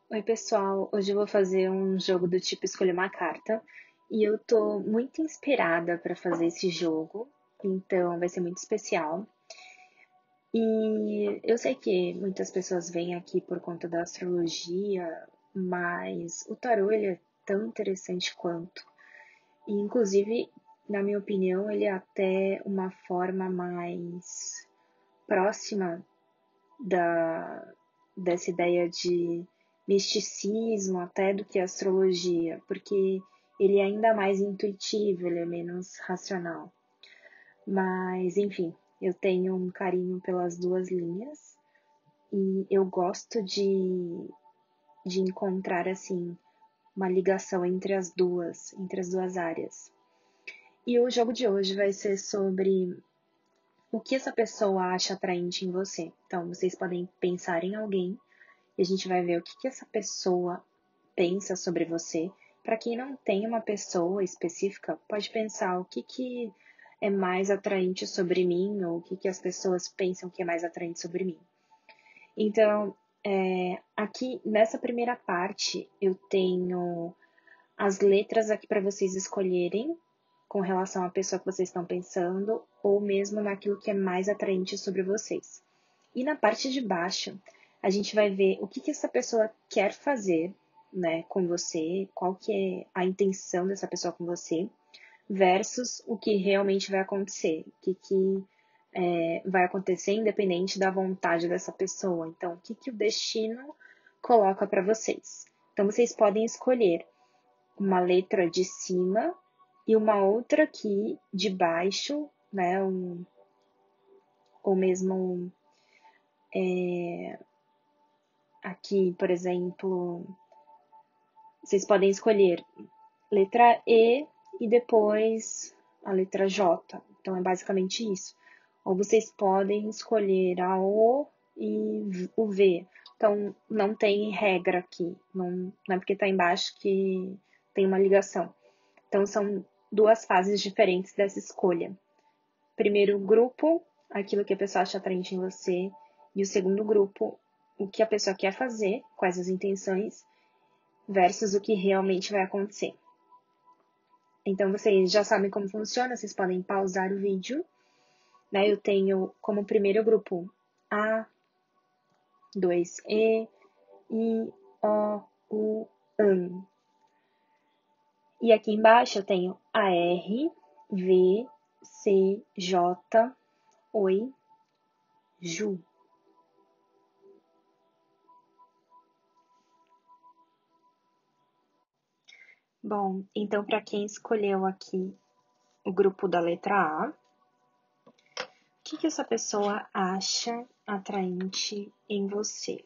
Oi, pessoal. Hoje eu vou fazer um jogo do tipo escolher uma carta e eu tô muito inspirada para fazer esse jogo, então vai ser muito especial. E eu sei que muitas pessoas vêm aqui por conta da astrologia, mas o tarô ele é tão interessante quanto. E inclusive, na minha opinião, ele é até uma forma mais próxima da, dessa ideia de misticismo até do que astrologia, porque ele é ainda mais intuitivo, ele é menos racional. Mas, enfim, eu tenho um carinho pelas duas linhas e eu gosto de encontrar, assim, uma ligação entre as duas áreas. E o jogo de hoje vai ser sobre o que essa pessoa acha atraente em você. Então, vocês podem pensar em alguém e a gente vai ver o que essa pessoa pensa sobre você. Para quem não tem uma pessoa específica, pode pensar o que é mais atraente sobre mim ou o que as pessoas pensam que é mais atraente sobre mim. Então, aqui nessa primeira parte, eu tenho as letras aqui para vocês escolherem com relação à pessoa que vocês estão pensando ou mesmo naquilo que é mais atraente sobre vocês. E na parte de baixo, a gente vai ver o que essa pessoa quer fazer, né, com você, qual que é a intenção dessa pessoa com você, versus o que realmente vai acontecer, o que vai acontecer independente da vontade dessa pessoa. Então, o que o destino coloca para vocês. Então, vocês podem escolher uma letra de cima e uma outra aqui de baixo, né, ou mesmo aqui, por exemplo, vocês podem escolher letra e depois a letra J. Então é basicamente isso. Ou vocês podem escolher a O e o V. Então não tem regra aqui. Não é porque está embaixo que tem uma ligação. Então são duas fases diferentes dessa escolha. Primeiro grupo, aquilo que a pessoa acha atraente em você. E o segundo grupo, o que a pessoa quer fazer, quais as intenções, versus o que realmente vai acontecer. Então vocês já sabem como funciona, vocês podem pausar o vídeo, né? Eu tenho como primeiro grupo A, 2 I, O, U, AN. E aqui embaixo eu tenho A, R, V, C, J, Oi, Ju. Bom, então para quem escolheu aqui o grupo da letra A, o que essa pessoa acha atraente em você?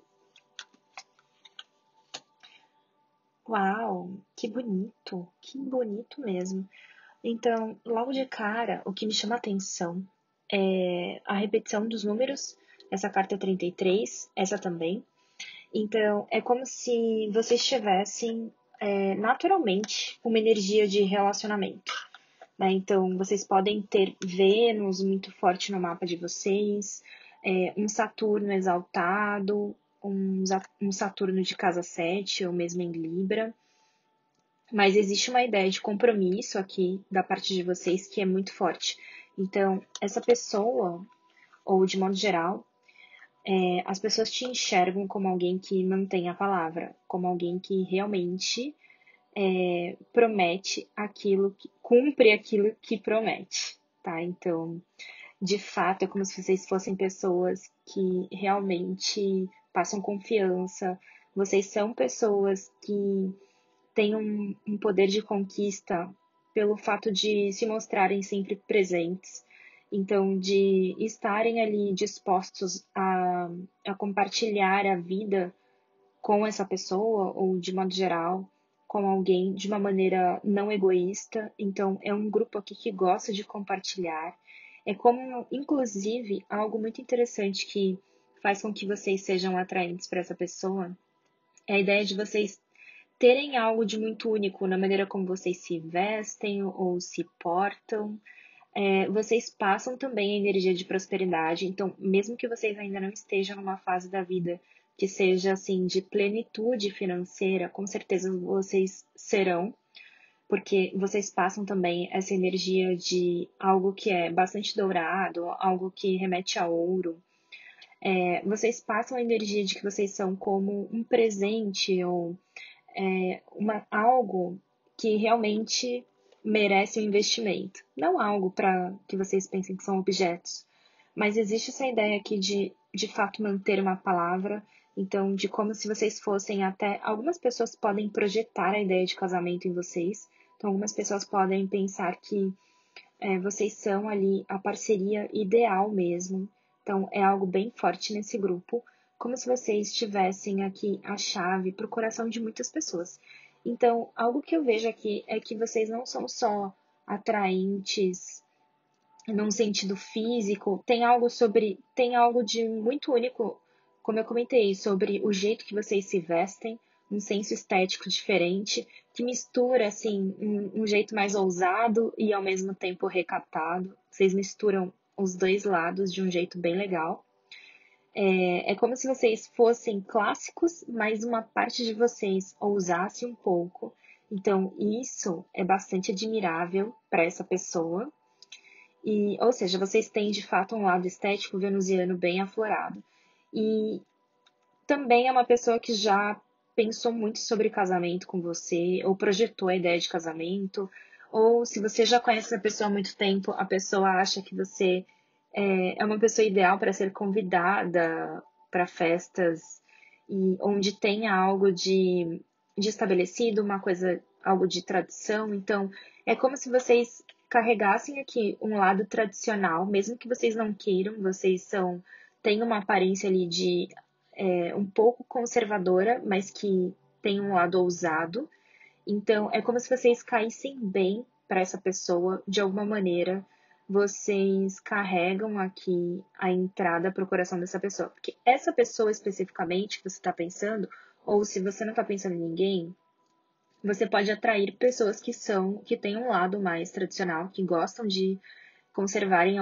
Uau, que bonito mesmo. Então, logo de cara, o que me chama a atenção é a repetição dos números. Essa carta é 33, essa também. Então, é como se vocês tivessem naturalmente uma energia de relacionamento. Né? Então, vocês podem ter Vênus muito forte no mapa de vocês, um Saturno exaltado, um Saturno de casa 7 ou mesmo em Libra. Mas existe uma ideia de compromisso aqui da parte de vocês que é muito forte. Então, essa pessoa, ou de modo geral, as pessoas te enxergam como alguém que mantém a palavra, como alguém que realmente promete aquilo, cumpre aquilo que promete, tá? Então, de fato, é como se vocês fossem pessoas que realmente passam confiança. Vocês são pessoas que têm um poder de conquista pelo fato de se mostrarem sempre presentes. Então, de estarem ali dispostos a compartilhar a vida com essa pessoa, ou de modo geral, com alguém de uma maneira não egoísta. Então, é um grupo aqui que gosta de compartilhar. É como, inclusive, algo muito interessante que faz com que vocês sejam atraentes para essa pessoa. É a ideia de vocês terem algo de muito único na maneira como vocês se vestem ou se portam. Vocês passam também a energia de prosperidade. Então, mesmo que vocês ainda não estejam numa fase da vida que seja assim de plenitude financeira, com certeza vocês serão, porque vocês passam também essa energia de algo que é bastante dourado, algo que remete a ouro. Vocês passam a energia de que vocês são como um presente ou algo que realmente merece um investimento. Não algo para que vocês pensem que são objetos, mas existe essa ideia aqui de fato manter uma palavra, então de como se vocês fossem até. Algumas pessoas podem projetar a ideia de casamento em vocês, então algumas pessoas podem pensar que vocês são ali a parceria ideal mesmo. Então é algo bem forte nesse grupo, como se vocês tivessem aqui a chave para o coração de muitas pessoas. Então, algo que eu vejo aqui é que vocês não são só atraentes num sentido físico, tem algo de muito único, como eu comentei, sobre o jeito que vocês se vestem, um senso estético diferente, que mistura, assim, um jeito mais ousado e ao mesmo tempo recatado. Vocês misturam os dois lados de um jeito bem legal. É como se vocês fossem clássicos, mas uma parte de vocês ousasse um pouco. Então, isso é bastante admirável para essa pessoa. Ou seja, vocês têm de fato um lado estético venusiano bem aflorado. E também é uma pessoa que já pensou muito sobre casamento com você, ou projetou a ideia de casamento, ou se você já conhece a pessoa há muito tempo, a pessoa acha que você é uma pessoa ideal para ser convidada para festas e onde tenha algo de estabelecido, uma coisa, algo de tradição. Então, é como se vocês carregassem aqui um lado tradicional, mesmo que vocês não queiram, têm uma aparência ali de um pouco conservadora, mas que tem um lado ousado. Então, é como se vocês caíssem bem para essa pessoa de alguma maneira. Vocês carregam aqui a entrada para o coração dessa pessoa. Porque essa pessoa especificamente que você está pensando, ou se você não está pensando em ninguém, você pode atrair pessoas que têm um lado mais tradicional, que gostam de conservarem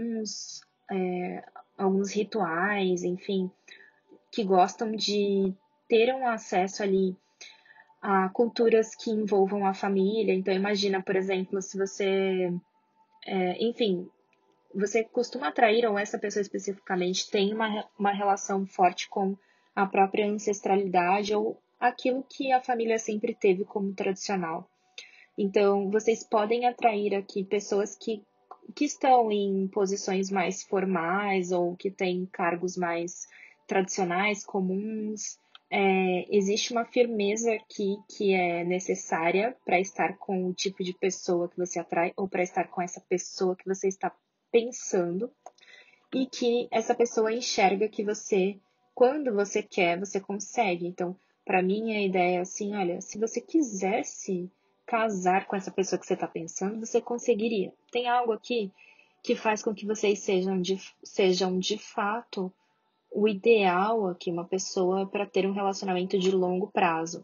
alguns rituais, enfim, que gostam de ter um acesso ali a culturas que envolvam a família. Então, imagina, por exemplo, se você, enfim, você costuma atrair, ou essa pessoa especificamente tem uma relação forte com a própria ancestralidade ou aquilo que a família sempre teve como tradicional. Então, vocês podem atrair aqui pessoas que estão em posições mais formais ou que têm cargos mais tradicionais, comuns. Existe uma firmeza aqui que é necessária para estar com o tipo de pessoa que você atrai ou para estar com essa pessoa que você está pensando e que essa pessoa enxerga que você, quando você quer, você consegue. Então, para mim, a ideia é assim: olha, se você quisesse casar com essa pessoa que você está pensando, você conseguiria. Tem algo aqui que faz com que vocês sejam de fato o ideal aqui, uma pessoa para ter um relacionamento de longo prazo.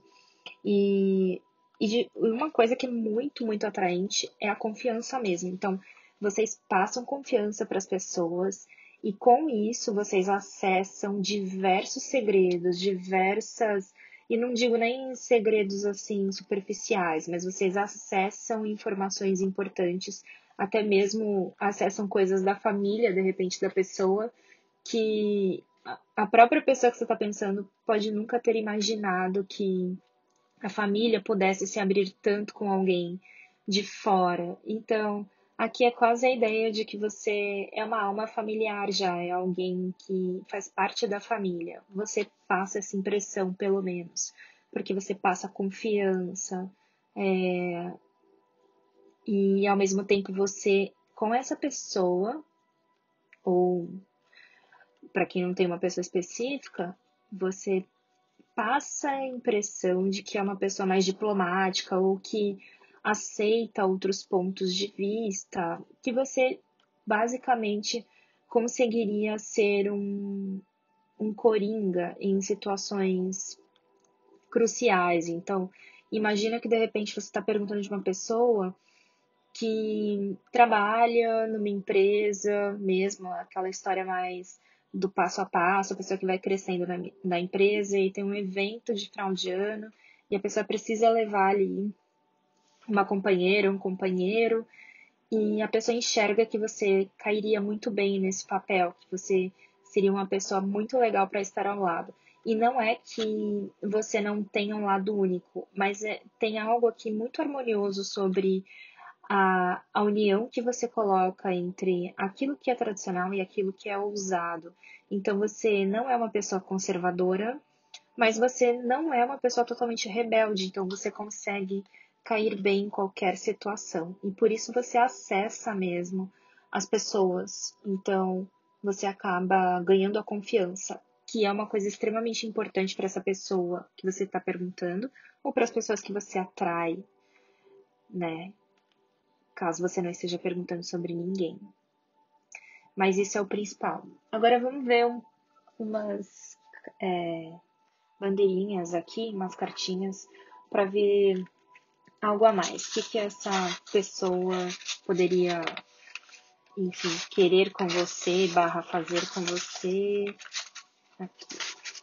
Uma coisa que é muito, muito atraente é a confiança mesmo. Então, vocês passam confiança para as pessoas e com isso vocês acessam diversos segredos, e não digo nem segredos assim superficiais, mas vocês acessam informações importantes, até mesmo acessam coisas da família, de repente, da pessoa, que a própria pessoa que você está pensando pode nunca ter imaginado que a família pudesse se abrir tanto com alguém de fora. Então, aqui é quase a ideia de que você é uma alma familiar já, é alguém que faz parte da família. Você passa essa impressão, pelo menos, porque você passa confiança, e ao mesmo tempo você, com essa pessoa, ou para quem não tem uma pessoa específica, você passa a impressão de que é uma pessoa mais diplomática ou que aceita outros pontos de vista, que você basicamente conseguiria ser um coringa em situações cruciais. Então, imagina que de repente você está perguntando de uma pessoa que trabalha numa empresa mesmo, aquela história mais do passo a passo, a pessoa que vai crescendo na empresa e tem um evento de final de ano e a pessoa precisa levar ali uma companheira, um companheiro, e a pessoa enxerga que você cairia muito bem nesse papel, que você seria uma pessoa muito legal para estar ao lado. E não é que você não tenha um lado único, mas tem algo aqui muito harmonioso sobre a união que você coloca entre aquilo que é tradicional e aquilo que é ousado. Então você não é uma pessoa conservadora, mas você não é uma pessoa totalmente rebelde, então você consegue cair bem em qualquer situação. E por isso você acessa mesmo as pessoas. Então você acaba ganhando a confiança, que é uma coisa extremamente importante para essa pessoa que você está perguntando, ou para as pessoas que você atrai, né? Caso você não esteja perguntando sobre ninguém. Mas isso é o principal. Agora vamos ver umas bandeirinhas aqui, umas cartinhas, para ver algo a mais. O que essa pessoa poderia, enfim, querer com você, barra fazer com você. Aqui.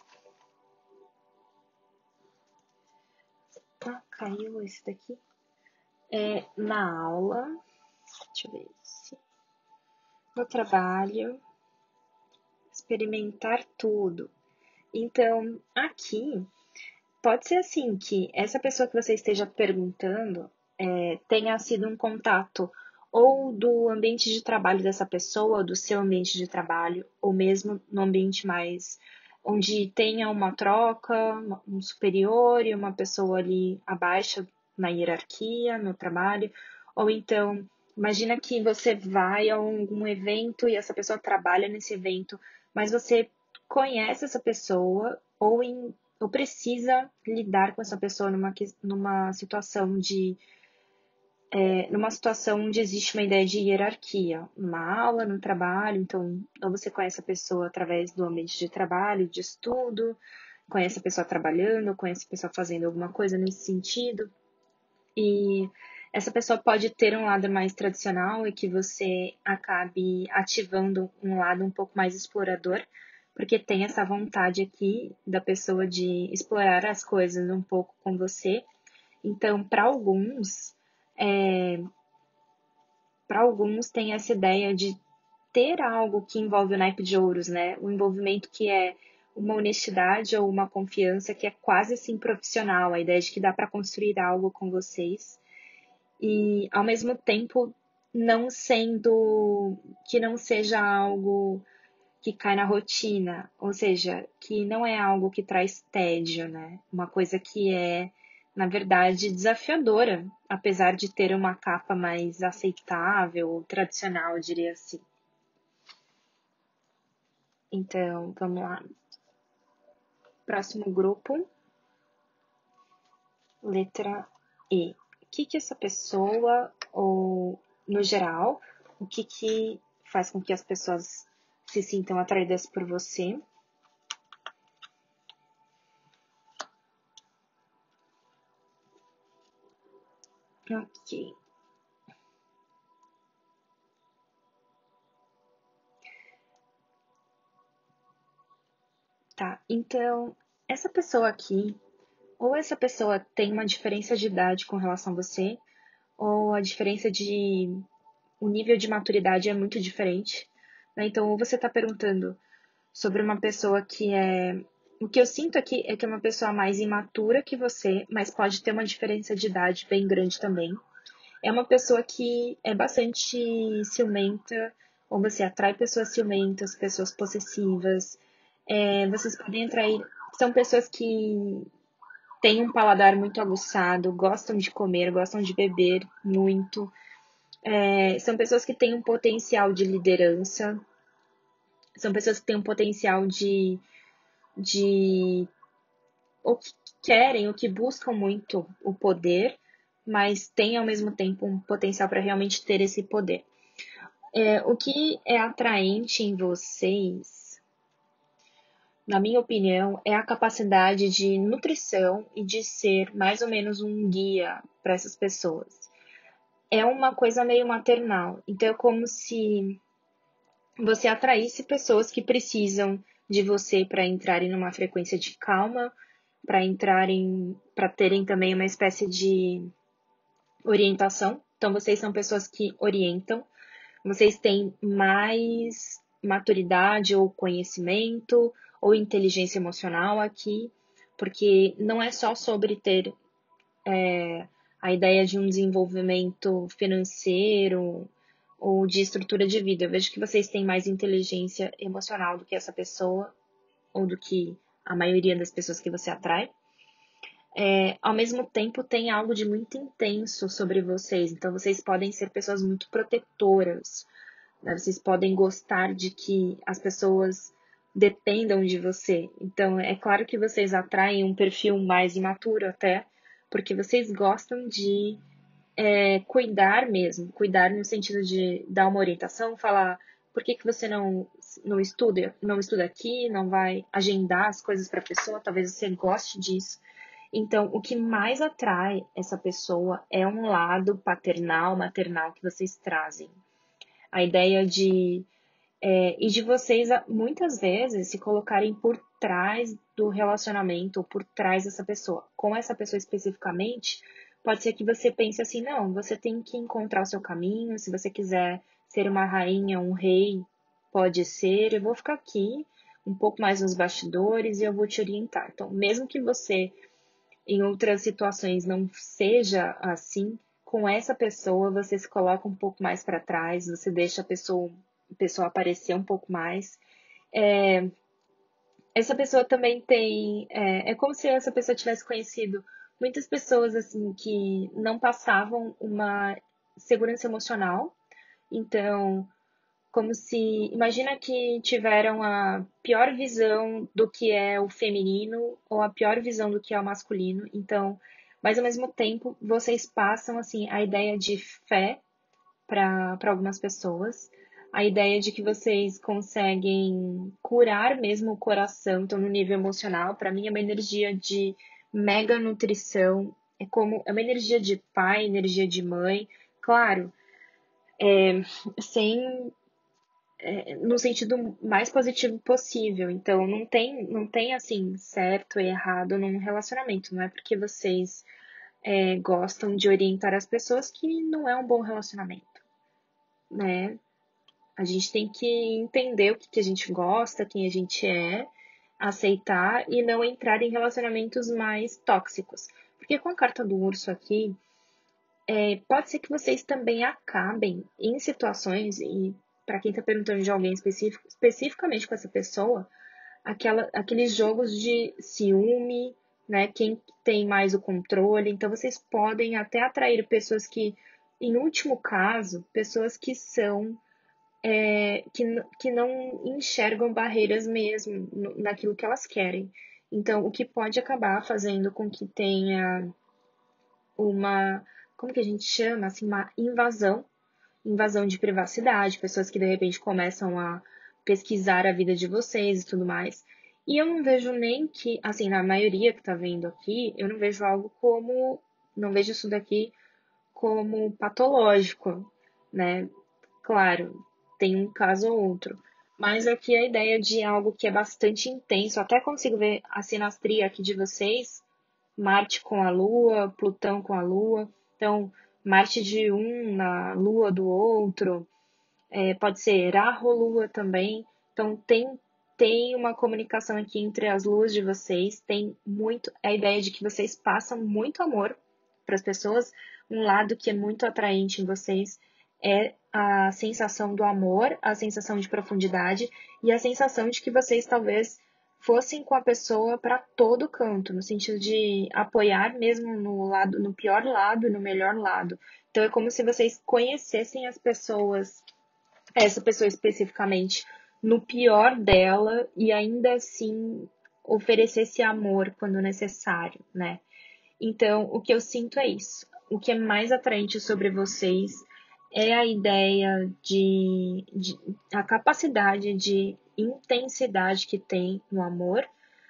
Tá, caiu esse daqui. Na aula, deixa eu ver se... No trabalho, experimentar tudo. Então, aqui, pode ser assim que essa pessoa que você esteja perguntando tenha sido um contato ou do ambiente de trabalho dessa pessoa, do seu ambiente de trabalho, ou mesmo no ambiente mais onde tenha uma troca, um superior e uma pessoa ali abaixo na hierarquia, no trabalho, ou então imagina que você vai a algum evento e essa pessoa trabalha nesse evento, mas você conhece essa pessoa ou precisa lidar com essa pessoa numa situação numa situação onde existe uma ideia de hierarquia, numa aula, no trabalho, então ou você conhece a pessoa através do ambiente de trabalho, de estudo, conhece a pessoa trabalhando, conhece a pessoa fazendo alguma coisa nesse sentido, e essa pessoa pode ter um lado mais tradicional e que você acabe ativando um lado um pouco mais explorador, porque tem essa vontade aqui da pessoa de explorar as coisas um pouco com você. Então, para alguns tem essa ideia de ter algo que envolve o naipe de ouros, né? Um envolvimento que é uma honestidade ou uma confiança que é quase assim profissional, a ideia de que dá para construir algo com vocês e ao mesmo tempo não sendo que não seja algo que cai na rotina, ou seja, que não é algo que traz tédio, né? Uma coisa que é, na verdade, desafiadora, apesar de ter uma capa mais aceitável ou tradicional, eu diria assim. Então, vamos lá. Próximo grupo, letra E. O que essa pessoa, ou no geral, o que faz com que as pessoas se sintam atraídas por você? Ok. Tá, então, essa pessoa aqui, ou essa pessoa tem uma diferença de idade com relação a você, ou a diferença de... o nível de maturidade é muito diferente, né? Então, ou você está perguntando sobre uma pessoa que é... O que eu sinto aqui é que é uma pessoa mais imatura que você, mas pode ter uma diferença de idade bem grande também. É uma pessoa que é bastante ciumenta, ou você atrai pessoas ciumentas, pessoas possessivas. Vocês podem atrair... São pessoas que têm um paladar muito aguçado, gostam de comer, gostam de beber muito. São pessoas que têm um potencial de liderança. São pessoas que têm um potencial de ou que querem, ou que buscam muito o poder, mas têm ao mesmo tempo um potencial para realmente ter esse poder. O que é atraente em vocês, na minha opinião, é a capacidade de nutrição e de ser mais ou menos um guia para essas pessoas. É uma coisa meio maternal, então é como se você atraísse pessoas que precisam de você para entrarem numa frequência de calma, para terem também uma espécie de orientação. Então, vocês são pessoas que orientam, vocês têm mais maturidade ou conhecimento ou inteligência emocional aqui, porque não é só sobre ter a ideia de um desenvolvimento financeiro ou de estrutura de vida. Eu vejo que vocês têm mais inteligência emocional do que essa pessoa ou do que a maioria das pessoas que você atrai. Ao mesmo tempo, tem algo de muito intenso sobre vocês. Então, vocês podem ser pessoas muito protetoras, né? Vocês podem gostar de que as pessoas dependam de você. Então, é claro que vocês atraem um perfil mais imaturo até, porque vocês gostam de cuidar mesmo, cuidar no sentido de dar uma orientação, falar por que você não estuda aqui, não vai agendar as coisas para a pessoa, talvez você goste disso. Então, o que mais atrai essa pessoa é um lado paternal, maternal que vocês trazem. A ideia e de vocês muitas vezes se colocarem por trás do relacionamento ou por trás dessa pessoa. Com essa pessoa especificamente, pode ser que você pense assim, não, você tem que encontrar o seu caminho, se você quiser ser uma rainha, um rei, pode ser, eu vou ficar aqui um pouco mais nos bastidores e eu vou te orientar. Então, mesmo que você em outras situações não seja assim, com essa pessoa você se coloca um pouco mais para trás, você deixa a pessoa aparecer um pouco mais. Essa pessoa também tem. É como se essa pessoa tivesse conhecido muitas pessoas assim que não passavam uma segurança emocional. Então, como se. Imagina que tiveram a pior visão do que é o feminino ou a pior visão do que é o masculino. Então, mas ao mesmo tempo, vocês passam assim a ideia de fé para algumas pessoas, a ideia de que vocês conseguem curar mesmo o coração, então no nível emocional, para mim é uma energia de mega nutrição, é uma energia de pai, energia de mãe, claro, sem no sentido mais positivo possível. Então, não tem assim certo e errado num relacionamento. Não é porque vocês gostam de orientar as pessoas que não é um bom relacionamento, né? A gente tem que entender o que a gente gosta, quem a gente é, aceitar e não entrar em relacionamentos mais tóxicos. Porque com a carta do urso aqui, pode ser que vocês também acabem em situações, e para quem está perguntando de alguém específico, especificamente com essa pessoa, aqueles jogos de ciúme, né? Quem tem mais o controle. Então, vocês podem até atrair pessoas que, em último caso, pessoas que são que não enxergam barreiras mesmo naquilo que elas querem. Então, o que pode acabar fazendo com que tenha uma, como que a gente chama, assim, uma invasão de privacidade, pessoas que de repente começam a pesquisar a vida de vocês e tudo mais. E eu não vejo nem que, assim, na maioria que tá vendo aqui, eu não vejo não vejo isso daqui como patológico, né? Claro, tem um caso ou outro. Mas aqui a ideia de algo que é bastante intenso, até consigo ver a sinastria aqui de vocês, Marte com a Lua, Plutão com a Lua. Então, Marte de um na Lua do outro, pode ser Rahu-Lua também. Então, tem uma comunicação aqui entre as luas de vocês, tem muito a ideia de que vocês passam muito amor para as pessoas. Um lado que é muito atraente em vocês é a sensação do amor, a sensação de profundidade e a sensação de que vocês talvez fossem com a pessoa para todo canto, no sentido de apoiar mesmo no pior lado e no melhor lado. Então é como se vocês conhecessem as pessoas, essa pessoa especificamente, no pior dela e ainda assim oferecesse amor quando necessário, né? Então, o que eu sinto é isso. O que é mais atraente sobre vocês é a ideia de a capacidade de intensidade que tem no amor,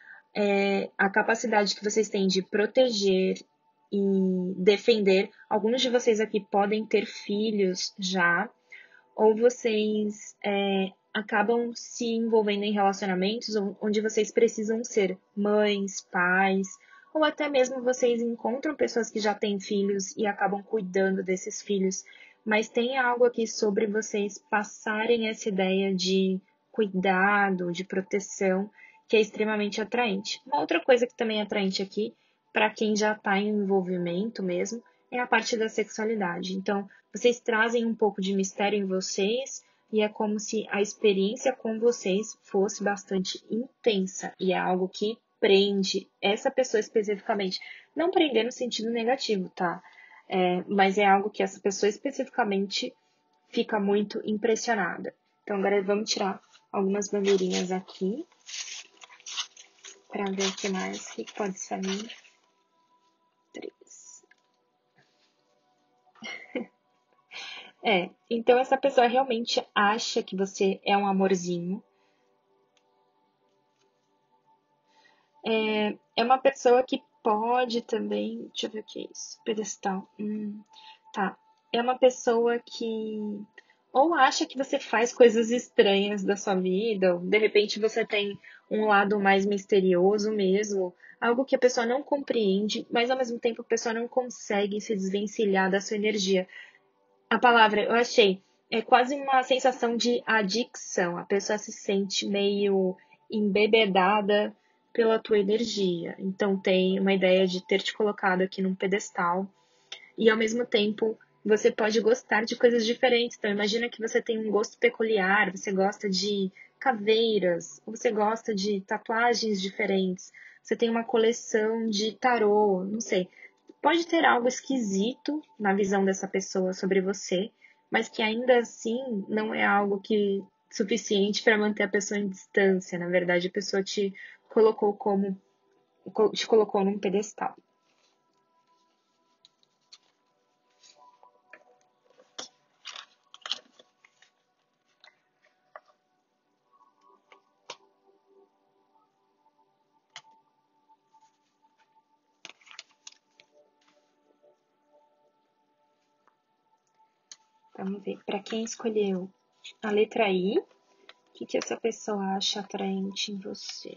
a capacidade que vocês têm de proteger e defender. Alguns de vocês aqui podem ter filhos já, ou vocês acabam se envolvendo em relacionamentos onde vocês precisam ser mães, pais, ou até mesmo vocês encontram pessoas que já têm filhos e acabam cuidando desses filhos. Mas tem algo aqui sobre vocês passarem essa ideia de cuidado, de proteção, que é extremamente atraente. Uma outra coisa que também é atraente aqui, para quem já está em envolvimento mesmo, é a parte da sexualidade. Então, vocês trazem um pouco de mistério em vocês e é como se a experiência com vocês fosse bastante intensa e é algo que prende essa pessoa especificamente. Não prender no sentido negativo, tá? Mas é algo que essa pessoa especificamente fica muito impressionada. Então, agora vamos tirar algumas bandeirinhas aqui para ver o que mais, o que pode sair. 3. Então essa pessoa realmente acha que você é um amorzinho. É uma pessoa que pode também. Deixa eu ver o que é isso. Pedestal. Tá. É uma pessoa que ou acha que você faz coisas estranhas da sua vida, ou de repente você tem um lado mais misterioso mesmo, algo que a pessoa não compreende, mas ao mesmo tempo a pessoa não consegue se desvencilhar da sua energia. A palavra, eu achei, é quase uma sensação de adicção. A pessoa se sente meio embebedada pela tua energia. Então tem uma ideia de ter te colocado aqui num pedestal e ao mesmo tempo você pode gostar de coisas diferentes. Então imagina que você tem um gosto peculiar, você gosta de caveiras, ou você gosta de tatuagens diferentes, você tem uma coleção de tarô, não sei. Pode ter algo esquisito na visão dessa pessoa sobre você, mas que ainda assim não é algo que suficiente para manter a pessoa em distância. Na verdade, a pessoa te colocou num pedestal. Vamos ver. Para quem escolheu a letra I, o que essa pessoa acha atraente em você?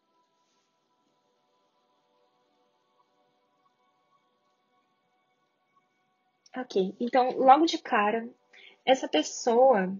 Ok, então logo de cara, essa pessoa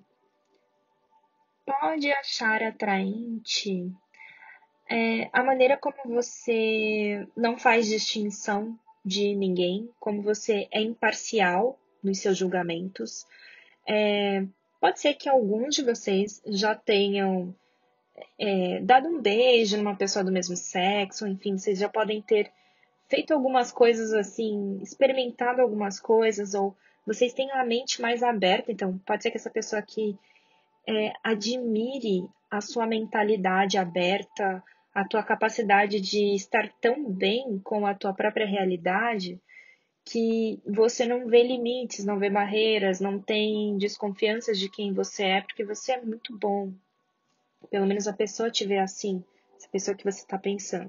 pode achar atraente a maneira como você não faz distinção de ninguém, como você é imparcial nos seus julgamentos. Pode ser que alguns de vocês já tenham dado um beijo numa pessoa do mesmo sexo, enfim, vocês já podem ter feito algumas coisas assim, experimentado algumas coisas, ou vocês têm a mente mais aberta, então pode ser que essa pessoa aqui admire a sua mentalidade aberta, a tua capacidade de estar tão bem com a tua própria realidade que você não vê limites, não vê barreiras, não tem desconfianças de quem você é, porque você é muito bom. Pelo menos a pessoa te vê assim, essa pessoa que você está pensando.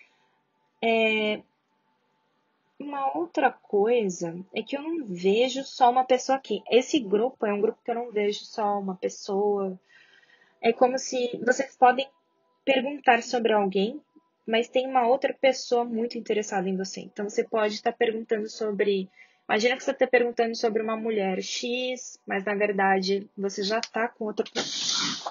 Uma outra coisa é que eu não vejo só uma pessoa aqui. Esse grupo é um grupo que eu não vejo só uma pessoa. É como se vocês podem perguntar sobre alguém, mas tem uma outra pessoa muito interessada em você. Então você pode estar perguntando sobre. Imagina que você está perguntando sobre uma mulher X, mas na verdade você já está com outra pessoa.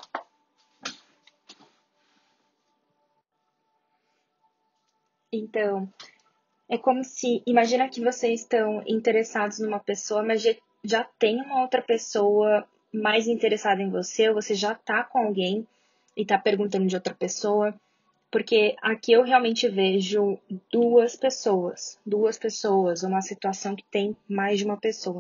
Então, é como se. Imagina que vocês estão interessados numa pessoa, mas já tem uma outra pessoa mais interessada em você, ou você já está com alguém e está perguntando de outra pessoa. Porque aqui eu realmente vejo duas pessoas, uma situação que tem mais de uma pessoa.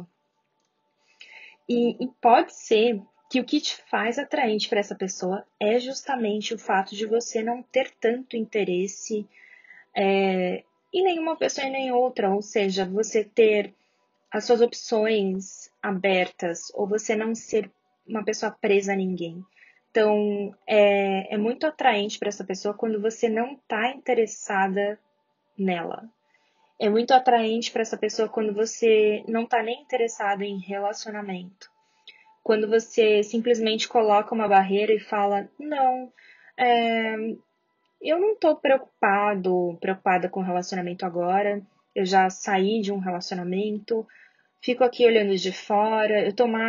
E pode ser que o que te faz atraente para essa pessoa é justamente o fato de você não ter tanto interesse em nenhuma pessoa e nem outra, ou seja, você ter as suas opções abertas, ou você não ser uma pessoa presa a ninguém. Então, é muito atraente para essa pessoa quando você não está interessada nela. É muito atraente para essa pessoa quando você não está nem interessado em relacionamento. quando você simplesmente coloca uma barreira e fala, não, é, eu não tô preocupada com o relacionamento agora, eu já saí de um relacionamento, fico aqui olhando de fora,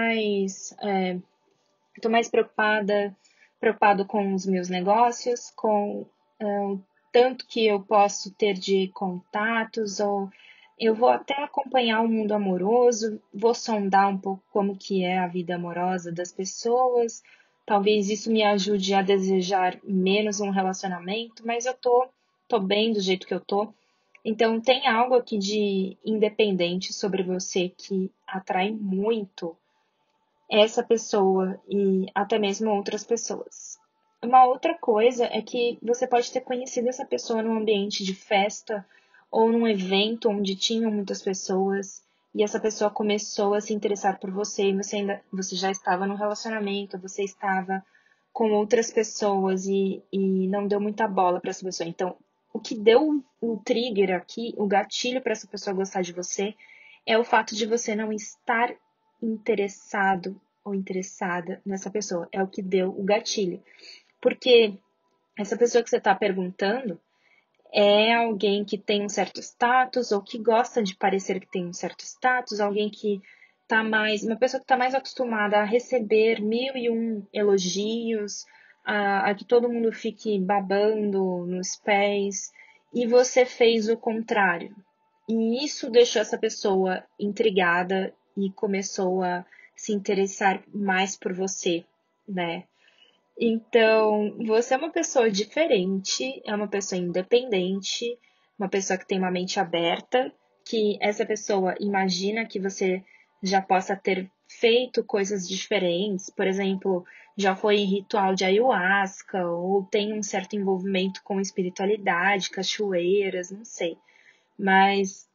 eu tô mais preocupado com os meus negócios, com o tanto que eu posso ter de contatos, ou eu vou até acompanhar o mundo amoroso, vou sondar um pouco como que é a vida amorosa das pessoas. Talvez isso me ajude a desejar menos um relacionamento, mas tô bem do jeito que eu tô. Então tem algo aqui de independente sobre você que atrai muito essa pessoa e até mesmo outras pessoas. Uma outra coisa é que você pode ter conhecido essa pessoa num ambiente de festa ou num evento onde tinham muitas pessoas e essa pessoa começou a se interessar por você e você já estava num relacionamento, você estava com outras pessoas e não deu muita bola para essa pessoa. Então, o que deu o trigger aqui, o gatilho para essa pessoa gostar de você, é o fato de você não estar interessado ou interessada nessa pessoa. É o que deu o gatilho. Porque essa pessoa que você está perguntando é alguém que tem um certo status ou que gosta de parecer que tem um certo status, alguém que uma pessoa que está mais acostumada a receber mil e um elogios, a que todo mundo fique babando nos pés, e você fez o contrário. E isso deixou essa pessoa intrigada e começou a se interessar mais por você, né? Então, você é uma pessoa diferente, é uma pessoa independente, uma pessoa que tem uma mente aberta, que essa pessoa imagina que você já possa ter feito coisas diferentes, por exemplo, já foi em ritual de ayahuasca, ou tem um certo envolvimento com espiritualidade, cachoeiras, não sei. Mas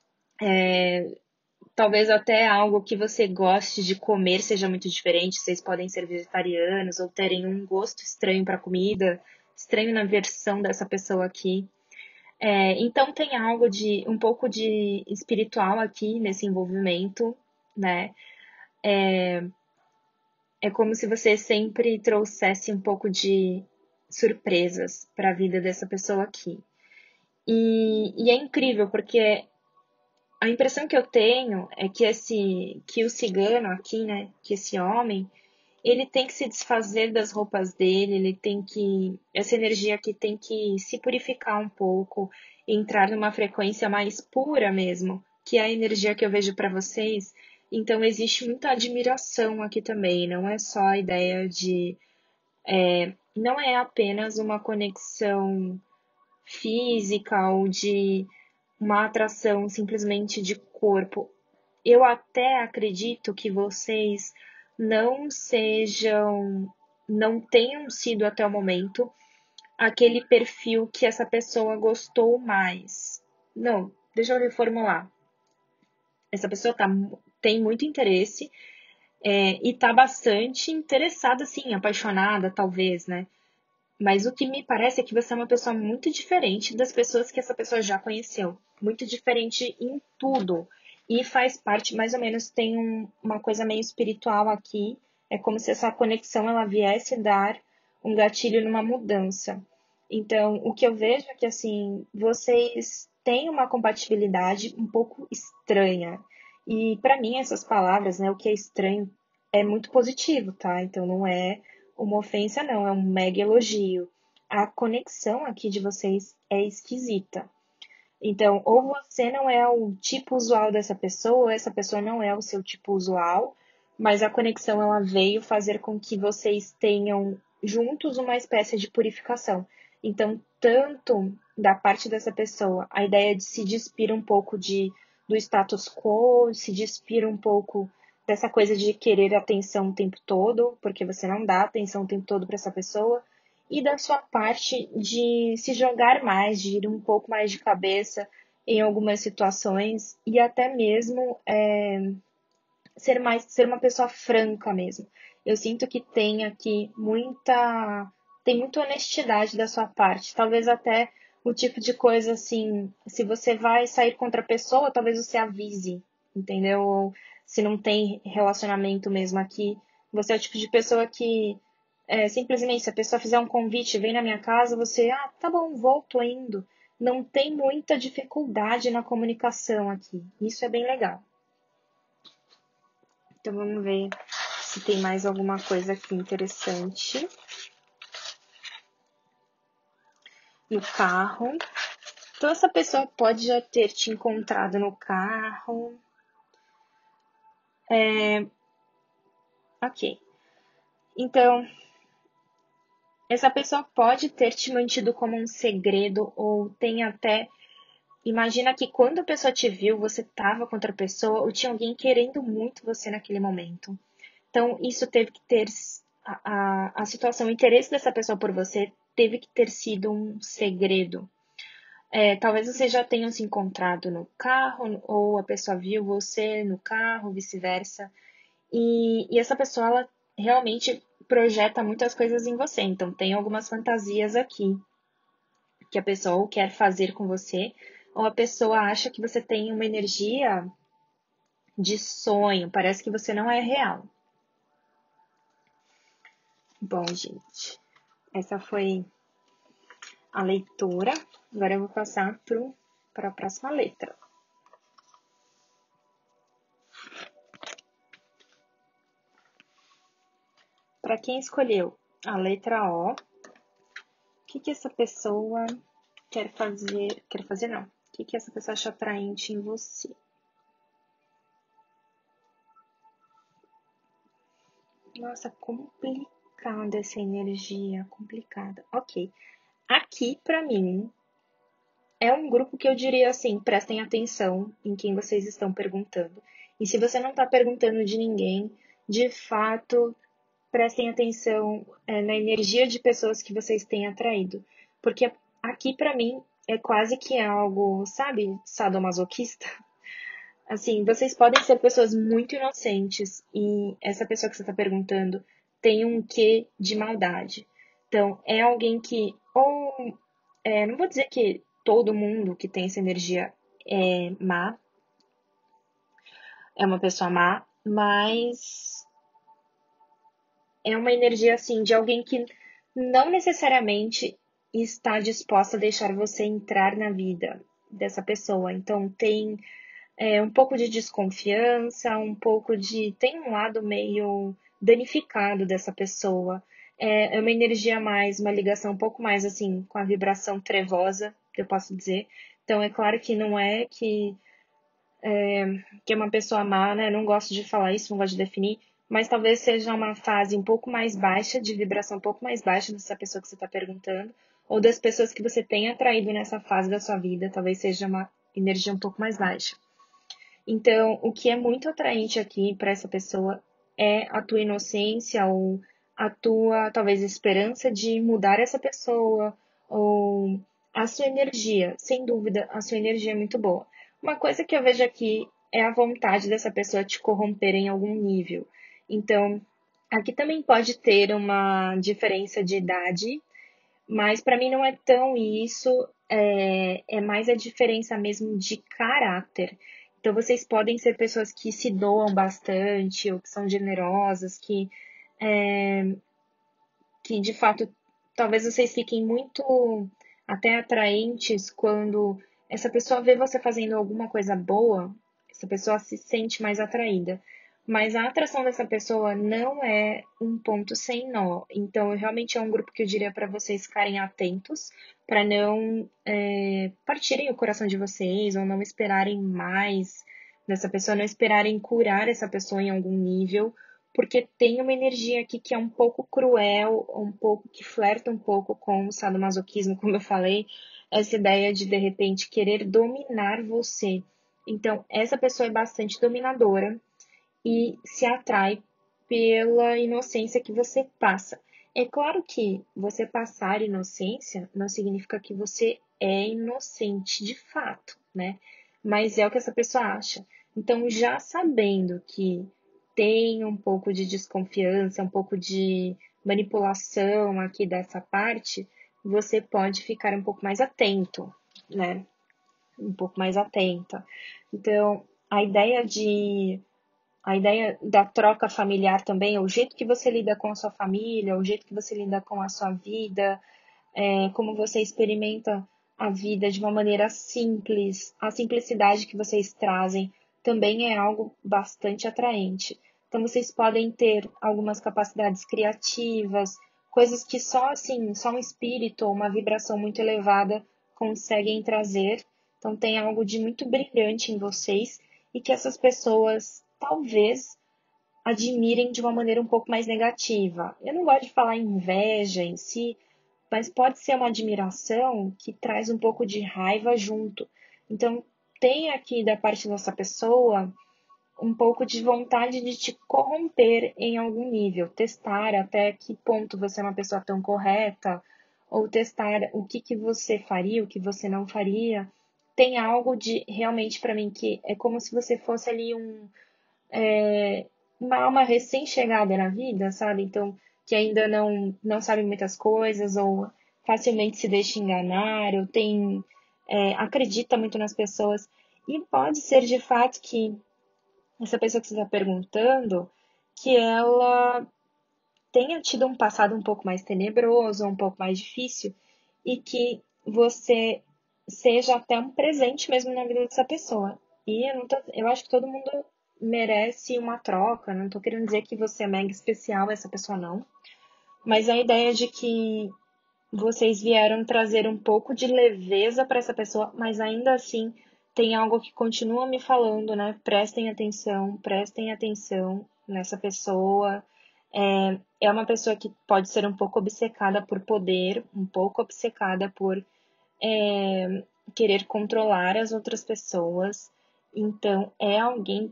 talvez até algo que você goste de comer seja muito diferente. Vocês podem ser vegetarianos ou terem um gosto estranho para comida, estranho na versão dessa pessoa aqui. Então tem algo de um pouco de espiritual aqui nesse envolvimento, né? É como se você sempre trouxesse um pouco de surpresas para a vida dessa pessoa aqui. E é incrível porque a impressão que eu tenho é que o cigano aqui, né, que esse homem, ele tem que se desfazer das roupas dele, essa energia aqui tem que se purificar um pouco, entrar numa frequência mais pura mesmo, que é a energia que eu vejo para vocês. Então existe muita admiração aqui também, não é só a ideia não é apenas uma conexão física ou de uma atração simplesmente de corpo. Eu até acredito que vocês não sejam, não tenham sido até o momento aquele perfil que essa pessoa gostou mais. Não, deixa eu reformular. Essa pessoa tem muito interesse, e tá bastante interessada, sim, apaixonada, talvez, né? Mas o que me parece é que você é uma pessoa muito diferente das pessoas que essa pessoa já conheceu. Muito diferente em tudo. E faz parte, mais ou menos, tem uma coisa meio espiritual aqui. É como se essa conexão ela viesse dar um gatilho numa mudança. Então, o que eu vejo é que, assim, vocês têm uma compatibilidade um pouco estranha. E, para mim, essas palavras, né, o que é estranho, é muito positivo, tá? Então, não é uma ofensa, não, é um mega elogio. A conexão aqui de vocês é esquisita. Então, ou você não é o tipo usual dessa pessoa, ou essa pessoa não é o seu tipo usual, mas a conexão ela veio fazer com que vocês tenham juntos uma espécie de purificação. Então, tanto da parte dessa pessoa, a ideia de se despir um pouco do status quo, se despir um pouco dessa coisa de querer atenção o tempo todo, porque você não dá atenção o tempo todo para essa pessoa, e da sua parte de se jogar mais, de ir um pouco mais de cabeça em algumas situações e até mesmo ser uma pessoa franca mesmo. Eu sinto que tem aqui tem muita honestidade da sua parte, talvez até o tipo de coisa assim, se você vai sair contra a pessoa, talvez você avise, entendeu? Ou se não tem relacionamento mesmo aqui, Você é o tipo de pessoa que simplesmente, se a pessoa fizer um convite, vem na minha casa, você, tá bom, vou, tô indo. Não tem muita dificuldade na comunicação aqui. Isso é bem legal. Então vamos ver se tem mais alguma coisa aqui interessante. No carro. Então essa pessoa pode já ter te encontrado no carro. Ok. Então, essa pessoa pode ter te mantido como um segredo ou tem até. Imagina que quando a pessoa te viu, você estava com outra pessoa ou tinha alguém querendo muito você naquele momento. Então, isso teve que ter. A situação, o interesse dessa pessoa por você teve que ter sido um segredo. Talvez vocês já tenham se encontrado no carro ou a pessoa viu você no carro, vice-versa. E essa pessoa, ela realmente projeta muitas coisas em você. Então, tem algumas fantasias aqui que a pessoa ou quer fazer com você, ou a pessoa acha que você tem uma energia de sonho, parece que você não é real. Bom, gente, essa foi a leitura. Agora eu vou passar para a próxima letra. Para quem escolheu a letra O, o que essa pessoa quer fazer? Quer fazer não. O que essa pessoa acha atraente em você? Nossa, complicada essa energia, complicada. Ok. Aqui, pra mim, é um grupo que eu diria assim, prestem atenção em quem vocês estão perguntando. E se você não está perguntando de ninguém, de fato, prestem atenção na energia de pessoas que vocês têm atraído. Porque aqui, pra mim, é quase que algo, sabe, sadomasoquista. Assim, vocês podem ser pessoas muito inocentes e essa pessoa que você está perguntando tem um quê de maldade. Então, é alguém que, ou, não vou dizer que todo mundo que tem essa energia é má, é uma pessoa má, mas é uma energia, assim, de alguém que não necessariamente está disposta a deixar você entrar na vida dessa pessoa. Então, tem um pouco de desconfiança, um pouco de. Tem um lado meio danificado dessa pessoa. É uma energia mais, uma ligação um pouco mais assim, com a vibração trevosa, que eu posso dizer. Então, é claro que não é que é uma pessoa má, né? Não gosto de falar isso, não gosto de definir, mas talvez seja uma fase um pouco mais baixa, de vibração um pouco mais baixa dessa pessoa que você está perguntando, ou das pessoas que você tem atraído nessa fase da sua vida, talvez seja uma energia um pouco mais baixa. Então, o que é muito atraente aqui para essa pessoa é a tua inocência ou a tua, talvez, esperança de mudar essa pessoa ou a sua energia. Sem dúvida, a sua energia é muito boa. Uma coisa que eu vejo aqui é a vontade dessa pessoa te corromper em algum nível. Então, aqui também pode ter uma diferença de idade, mas para mim não é tão isso, é mais a diferença mesmo de caráter. Então vocês podem ser pessoas que se doam bastante, ou que são generosas, que de fato talvez vocês fiquem muito até atraentes quando essa pessoa vê você fazendo alguma coisa boa, essa pessoa se sente mais atraída. Mas a atração dessa pessoa não é um ponto sem nó. Então, realmente é um grupo que eu diria para vocês ficarem atentos, para não partirem o coração de vocês, ou não esperarem mais dessa pessoa, não esperarem curar essa pessoa em algum nível, porque tem uma energia aqui que é um pouco cruel, um pouco que flerta um pouco com o sadomasoquismo, como eu falei, essa ideia de repente querer dominar você. Então, essa pessoa é bastante dominadora e se atrai pela inocência que você passa. É claro que você passar inocência não significa que você é inocente de fato, né? Mas é o que essa pessoa acha. Então, já sabendo que tem um pouco de desconfiança, um pouco de manipulação aqui dessa parte, você pode ficar um pouco mais atento, né? Um pouco mais atenta. Então, a ideia de A ideia da troca familiar também, é o jeito que você lida com a sua família, o jeito que você lida com a sua vida, como você experimenta a vida de uma maneira simples, a simplicidade que vocês trazem também é algo bastante atraente. Então vocês podem ter algumas capacidades criativas, coisas que só assim, só um espírito ou uma vibração muito elevada conseguem trazer. Então tem algo de muito brilhante em vocês e que essas pessoas talvez admirem de uma maneira um pouco mais negativa. Eu não gosto de falar inveja em si, mas pode ser uma admiração que traz um pouco de raiva junto. Então, tem aqui da parte dessa pessoa um pouco de vontade de te corromper em algum nível, testar até que ponto você é uma pessoa tão correta, ou testar o que, que você faria, o que você não faria. Tem algo de realmente para mim que é como se você fosse ali uma alma recém-chegada na vida, sabe? Então, que ainda não sabe muitas coisas, ou facilmente se deixa enganar, ou acredita muito nas pessoas. E pode ser de fato que essa pessoa que você está perguntando, que ela tenha tido um passado um pouco mais tenebroso, um pouco mais difícil, e que você seja até um presente mesmo na vida dessa pessoa. E eu acho que todo mundo merece uma troca, não estou querendo dizer que você é mega especial, essa pessoa não, mas a ideia de que vocês vieram trazer um pouco de leveza para essa pessoa, mas ainda assim tem algo que continua me falando, né? Prestem atenção nessa pessoa. É uma pessoa que pode ser um pouco obcecada por poder, um pouco obcecada por querer controlar as outras pessoas. Então, é alguém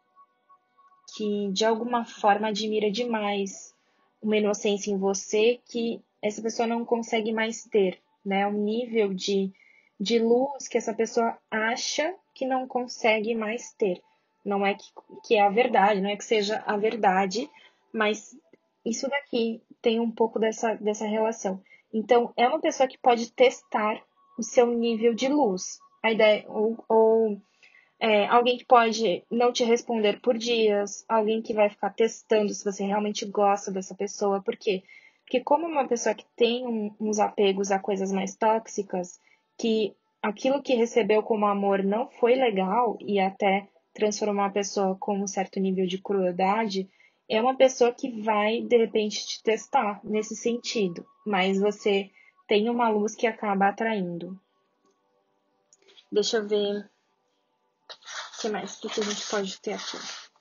que de alguma forma admira demais uma inocência em você que essa pessoa não consegue mais ter, né? Um nível de luz que essa pessoa acha que não consegue mais ter. Não é que é a verdade, não é que seja a verdade, mas isso daqui tem um pouco dessa relação. Então, é uma pessoa que pode testar o seu nível de luz. A ideia, ou alguém que pode não te responder por dias, alguém que vai ficar testando se você realmente gosta dessa pessoa. Por quê? Porque como uma pessoa que tem uns apegos a coisas mais tóxicas, que aquilo que recebeu como amor não foi legal e até transformar a pessoa com um certo nível de crueldade, é uma pessoa que vai, de repente, te testar nesse sentido. Mas você tem uma luz que acaba atraindo. Deixa eu ver o que mais? O que a gente pode ter aqui?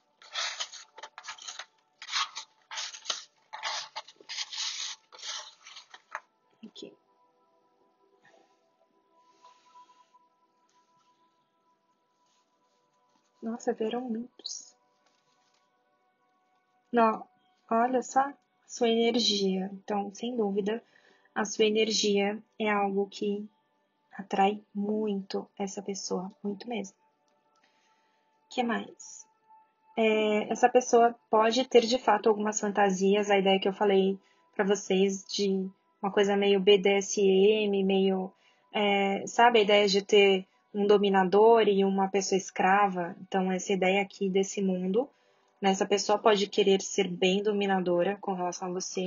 Aqui. Nossa, vieram muitos. Não, olha só, sua energia. Então, sem dúvida, a sua energia é algo que atrai muito essa pessoa, muito mesmo. O que mais? Essa pessoa pode ter de fato algumas fantasias, a ideia que eu falei para vocês de uma coisa meio BDSM, meio, sabe, a ideia de ter um dominador e uma pessoa escrava. Então, essa ideia aqui desse mundo, né? Essa pessoa pode querer ser bem dominadora com relação a você.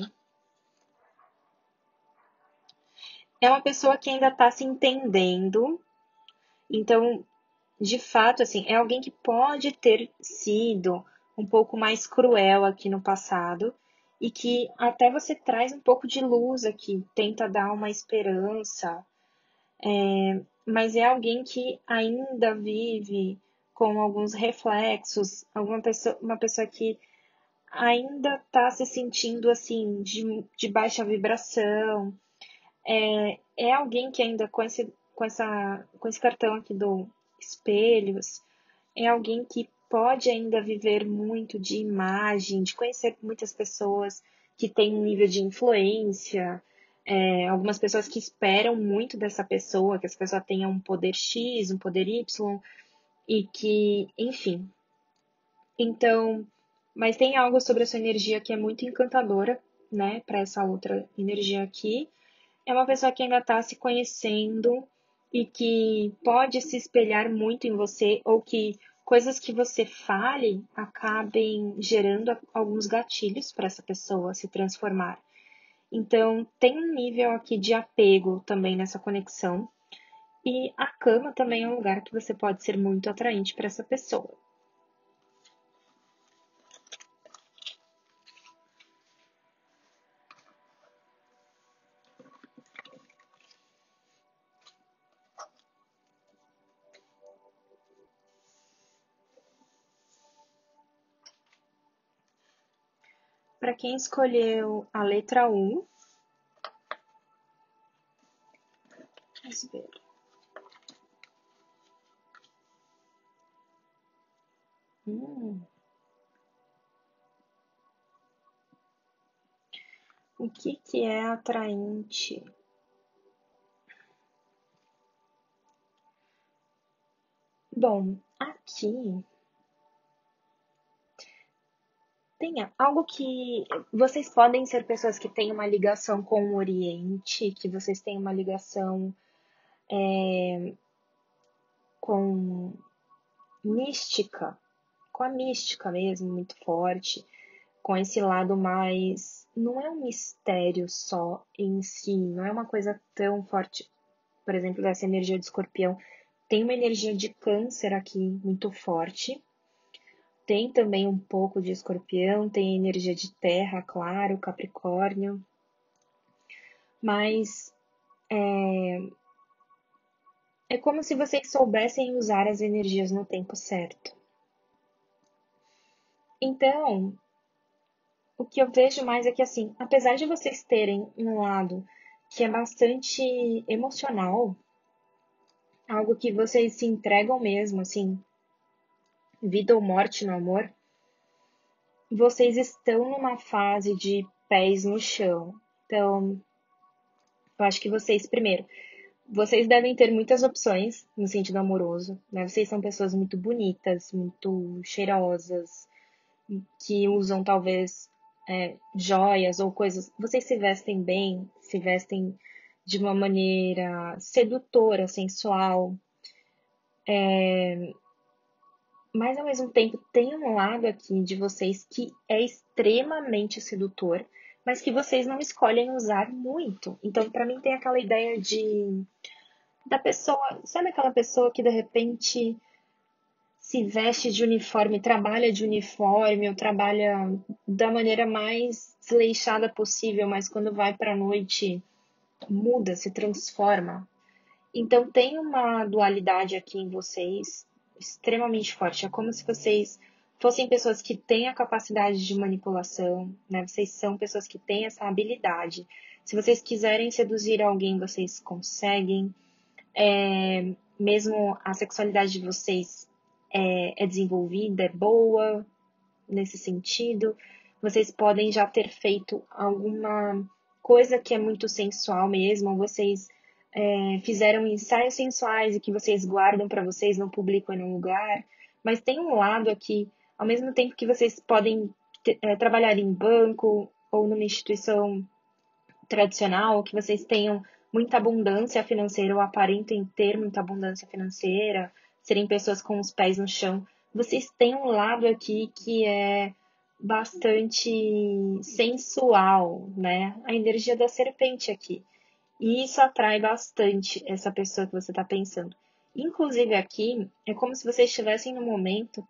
É uma pessoa que ainda está se entendendo, então de fato, assim, é alguém que pode ter sido um pouco mais cruel aqui no passado e que até você traz um pouco de luz aqui, tenta dar uma esperança, mas é alguém que ainda vive com alguns reflexos, uma pessoa que ainda está se sentindo assim de baixa vibração. É alguém que ainda com esse cartão aqui do espelhos, é alguém que pode ainda viver muito de imagem, de conhecer muitas pessoas que têm um nível de influência, algumas pessoas que esperam muito dessa pessoa, que essa pessoa tenha um poder X, um poder Y, e que, enfim. Então, mas tem algo sobre a sua energia que é muito encantadora, né, para essa outra energia aqui. É uma pessoa que ainda está se conhecendo e que pode se espelhar muito em você, ou que coisas que você fale acabem gerando alguns gatilhos para essa pessoa se transformar. Então, tem um nível aqui de apego também nessa conexão. E a cama também é um lugar que você pode ser muito atraente para essa pessoa. Para quem escolheu a letra U, vamos ver. O que é atraente? Bom, aqui tem algo que vocês podem ser pessoas que têm uma ligação com o Oriente, que vocês têm uma ligação com mística, com a mística mesmo, muito forte, com esse lado mais. Não é um mistério só em si, não é uma coisa tão forte, por exemplo, dessa energia de escorpião. Tem uma energia de câncer aqui muito forte. Tem também um pouco de escorpião, tem energia de terra, claro, capricórnio. Mas é como se vocês soubessem usar as energias no tempo certo. Então, o que eu vejo mais é que, assim, apesar de vocês terem um lado que é bastante emocional, algo que vocês se entregam mesmo, assim, vida ou morte no amor, vocês estão numa fase de pés no chão. Então, eu acho que vocês, primeiro, vocês devem ter muitas opções no sentido amoroso, né? Vocês são pessoas muito bonitas, muito cheirosas, que usam talvez joias ou coisas. Vocês se vestem bem, se vestem de uma maneira sedutora, sensual, mas ao mesmo tempo tem um lado aqui de vocês que é extremamente sedutor, mas que vocês não escolhem usar muito. Então, para mim tem aquela ideia de da pessoa, sabe aquela pessoa que de repente se veste de uniforme, trabalha de uniforme, ou trabalha da maneira mais desleixada possível, mas quando vai para a noite muda, se transforma. Então tem uma dualidade aqui em vocês extremamente forte. É como se vocês fossem pessoas que têm a capacidade de manipulação, né? Vocês são pessoas que têm essa habilidade. Se vocês quiserem seduzir alguém, vocês conseguem. Mesmo a sexualidade de vocês é desenvolvida, é boa nesse sentido. Vocês podem já ter feito alguma coisa que é muito sensual mesmo, vocês fizeram ensaios sensuais e que vocês guardam para vocês, não publicam em um lugar. Mas tem um lado aqui, ao mesmo tempo que vocês podem trabalhar em banco ou numa instituição tradicional, que vocês tenham muita abundância financeira ou aparentem ter muita abundância financeira, serem pessoas com os pés no chão, vocês têm um lado aqui que é bastante sensual, né? A energia da serpente aqui. E isso atrai bastante essa pessoa que você está pensando. Inclusive aqui, é como se vocês estivessem num momento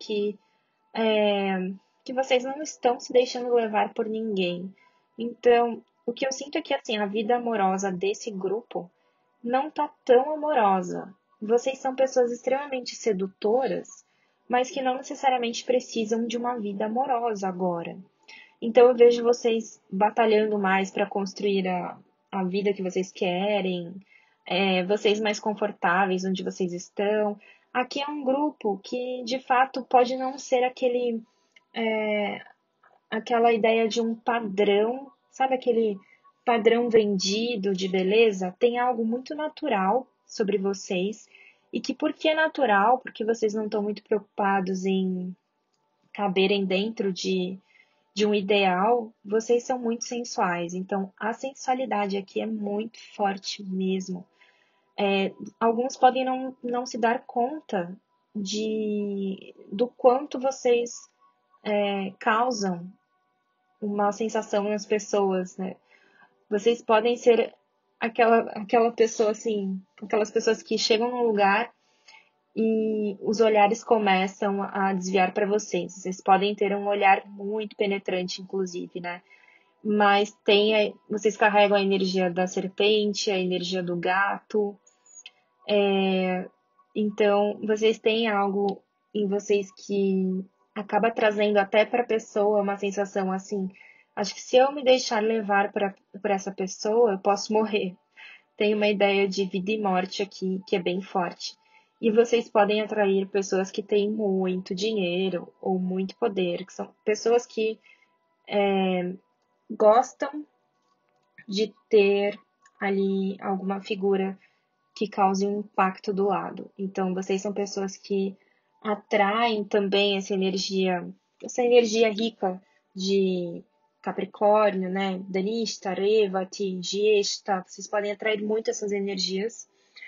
que vocês não estão se deixando levar por ninguém. Então, o que eu sinto é que assim, a vida amorosa desse grupo não tá tão amorosa. Vocês são pessoas extremamente sedutoras, mas que não necessariamente precisam de uma vida amorosa agora. Então eu vejo vocês batalhando mais para construir a vida que vocês querem, vocês mais confortáveis onde vocês estão. Aqui é um grupo que de fato pode não ser aquela ideia de um padrão, sabe aquele padrão vendido de beleza? Tem algo muito natural sobre vocês e que por que é natural? Porque vocês não estão muito preocupados em caberem dentro de um ideal, vocês são muito sensuais. Então, a sensualidade aqui é muito forte mesmo. Alguns podem não se dar conta do quanto vocês causam uma sensação nas pessoas, né? Vocês podem ser aquela pessoa assim, aquelas pessoas que chegam num lugar e os olhares começam a desviar para vocês. Vocês podem ter um olhar muito penetrante, inclusive, né? Mas vocês carregam a energia da serpente, a energia do gato. Então, vocês têm algo em vocês que acaba trazendo até para a pessoa uma sensação assim. Acho que se eu me deixar levar por essa pessoa, eu posso morrer. Tem uma ideia de vida e morte aqui que é bem forte. E vocês podem atrair pessoas que têm muito dinheiro ou muito poder, que são pessoas que gostam de ter ali alguma figura que cause um impacto do lado. Então, vocês são pessoas que atraem também essa energia rica de Capricórnio, né? Danista, Revati, Giesta. Vocês podem atrair muito essas energias.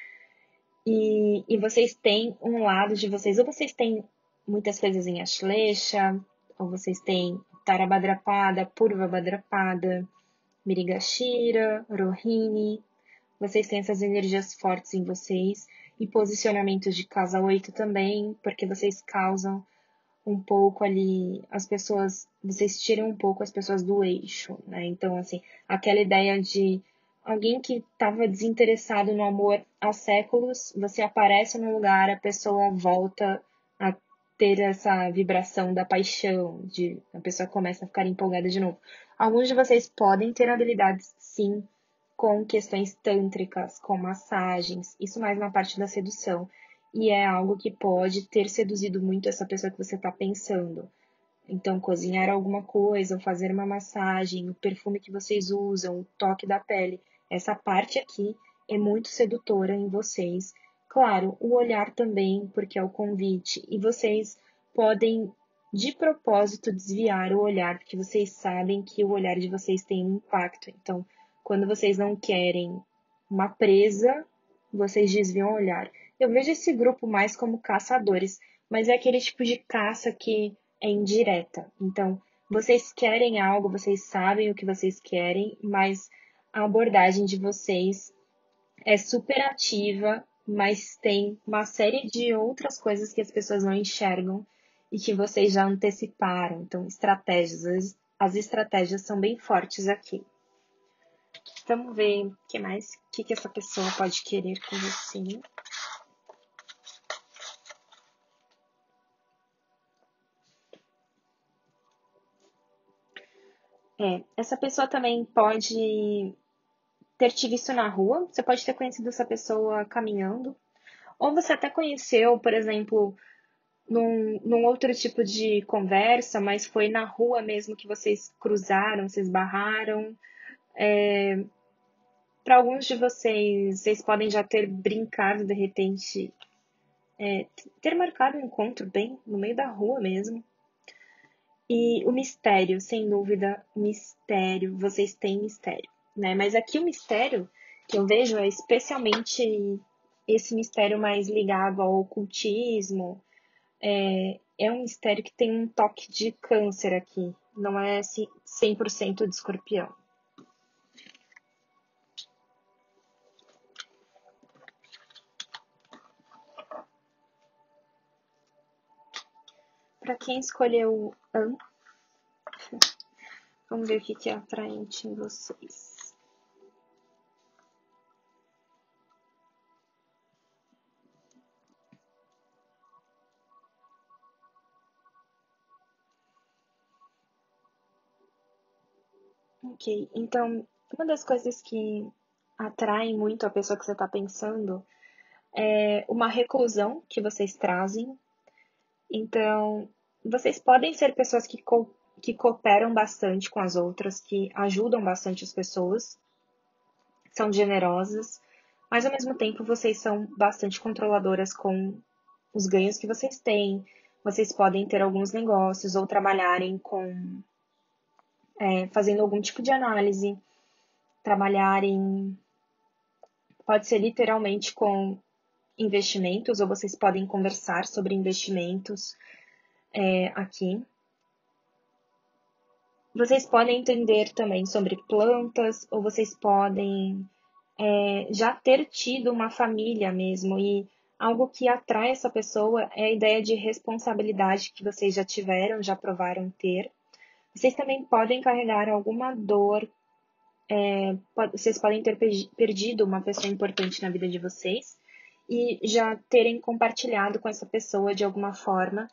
E vocês têm um lado de vocês, ou vocês têm muitas coisas em Ashlesha, ou vocês têm Tarabhadrapada, Purvabhadrapada, Mirigashira, Rohini. Vocês têm essas energias fortes em vocês. E posicionamentos de casa 8 também, porque vocês causam um pouco ali as pessoas, vocês tiram um pouco as pessoas do eixo, né? Então, assim, aquela ideia de alguém que estava desinteressado no amor há séculos, você aparece no lugar, a pessoa volta a ter essa vibração da paixão, a pessoa começa a ficar empolgada de novo. Alguns de vocês podem ter habilidades, sim, com questões tântricas, com massagens, isso mais na parte da sedução. E é algo que pode ter seduzido muito essa pessoa que você está pensando. Então, cozinhar alguma coisa, ou fazer uma massagem, o perfume que vocês usam, o toque da pele, essa parte aqui é muito sedutora em vocês. Claro, o olhar também, porque é o convite, e vocês podem de propósito desviar o olhar, porque vocês sabem que o olhar de vocês tem um impacto. Então, quando vocês não querem uma presa, vocês desviam o olhar. Eu vejo esse grupo mais como caçadores, mas é aquele tipo de caça que é indireta. Então, vocês querem algo, vocês sabem o que vocês querem, mas a abordagem de vocês é super ativa, mas tem uma série de outras coisas que as pessoas não enxergam e que vocês já anteciparam. Então, estratégias, as estratégias são bem fortes aqui. Vamos ver o que mais, o que essa pessoa pode querer com você. Essa pessoa também pode ter te visto na rua, você pode ter conhecido essa pessoa caminhando, ou você até conheceu, por exemplo, num outro tipo de conversa, mas foi na rua mesmo que vocês cruzaram, se esbarraram. Para alguns de vocês, vocês podem já ter brincado de repente, ter marcado um encontro bem no meio da rua mesmo. E o mistério, sem dúvida, mistério, vocês têm mistério, né? Mas aqui o mistério que eu vejo é especialmente esse mistério mais ligado ao ocultismo. É um mistério que tem um toque de câncer aqui, não é 100% de escorpião. Para quem escolheu An, vamos ver o que é atraente em vocês. Ok, então, uma das coisas que atraem muito a pessoa que você está pensando é uma reclusão que vocês trazem. Então, vocês podem ser pessoas que cooperam bastante com as outras, que ajudam bastante as pessoas, são generosas, mas ao mesmo tempo vocês são bastante controladoras com os ganhos que vocês têm. Vocês podem ter alguns negócios ou trabalharem fazendo algum tipo de análise, trabalharem, pode ser literalmente com investimentos, ou vocês podem conversar sobre investimentos. aqui. Vocês podem entender também sobre plantas, ou vocês podem já ter tido uma família mesmo, e algo que atrai essa pessoa é a ideia de responsabilidade que vocês já tiveram, já provaram ter. Vocês também podem carregar alguma dor, vocês podem ter perdido uma pessoa importante na vida de vocês e já terem compartilhado com essa pessoa de alguma forma.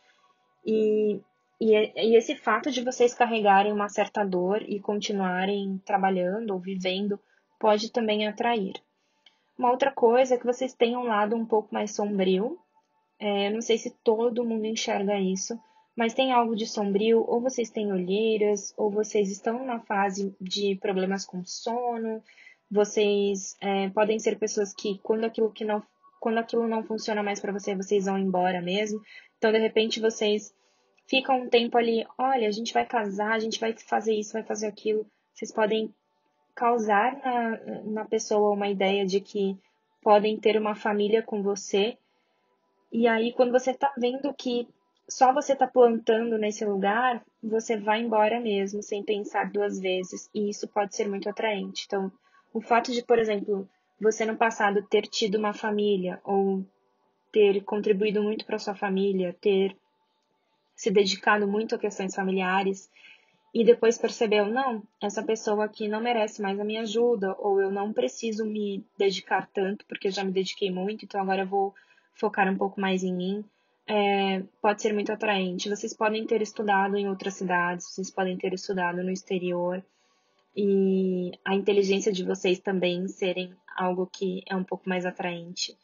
E esse fato de vocês carregarem uma certa dor e continuarem trabalhando ou vivendo pode também atrair. Uma outra coisa é que vocês têm um lado um pouco mais sombrio. Eu não sei se todo mundo enxerga isso, mas tem algo de sombrio, ou vocês têm olheiras, ou vocês estão na fase de problemas com sono. Vocês podem ser pessoas que quando aquilo não funciona mais para vocês vão embora mesmo. Então, de repente, vocês ficam um tempo ali, olha, a gente vai casar, a gente vai fazer isso, vai fazer aquilo. Vocês podem causar na pessoa uma ideia de que podem ter uma família com você. E aí, quando você tá vendo que só você tá plantando nesse lugar, você vai embora mesmo, sem pensar duas vezes. E isso pode ser muito atraente. Então, o fato de, por exemplo, você no passado ter tido uma família, ou ter contribuído muito para sua família, ter se dedicado muito a questões familiares, e depois percebeu, não, essa pessoa aqui não merece mais a minha ajuda, ou eu não preciso me dedicar tanto, porque eu já me dediquei muito, então agora eu vou focar um pouco mais em mim, pode ser muito atraente. Vocês podem ter estudado em outras cidades, vocês podem ter estudado no exterior, e a inteligência de vocês também serem algo que é um pouco mais atraente.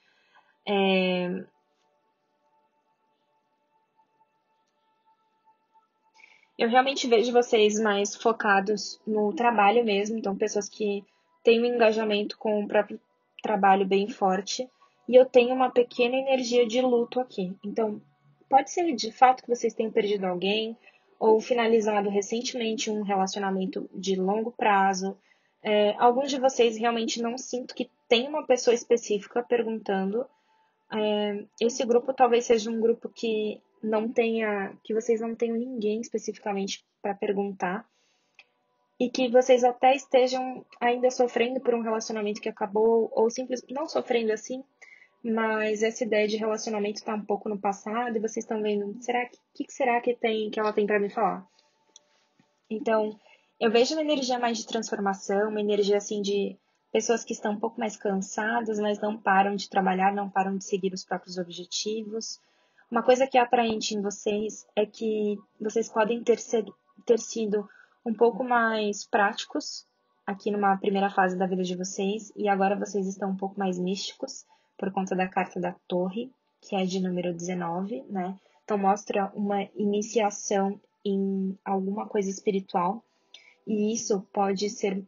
Eu realmente vejo vocês mais focados no trabalho mesmo, então pessoas que têm um engajamento com o próprio trabalho bem forte. E eu tenho uma pequena energia de luto aqui. Então, pode ser de fato que vocês tenham perdido alguém ou finalizado recentemente um relacionamento de longo prazo. Alguns de vocês realmente não sinto que tem uma pessoa específica perguntando. Esse grupo talvez seja um grupo que não tenha, que vocês não tenham ninguém especificamente para perguntar e que vocês até estejam ainda sofrendo por um relacionamento que acabou ou simplesmente não sofrendo assim, mas essa ideia de relacionamento está um pouco no passado e vocês estão vendo, que será que tem que ela tem para me falar? Então, eu vejo uma energia mais de transformação, uma energia assim de pessoas que estão um pouco mais cansadas, mas não param de trabalhar, não param de seguir os próprios objetivos. Uma coisa que é atraente em vocês é que vocês podem ter sido um pouco mais práticos aqui numa primeira fase da vida de vocês, e agora vocês estão um pouco mais místicos por conta da carta da Torre, que é de número 19, né? Então mostra uma iniciação em alguma coisa espiritual, e isso pode ser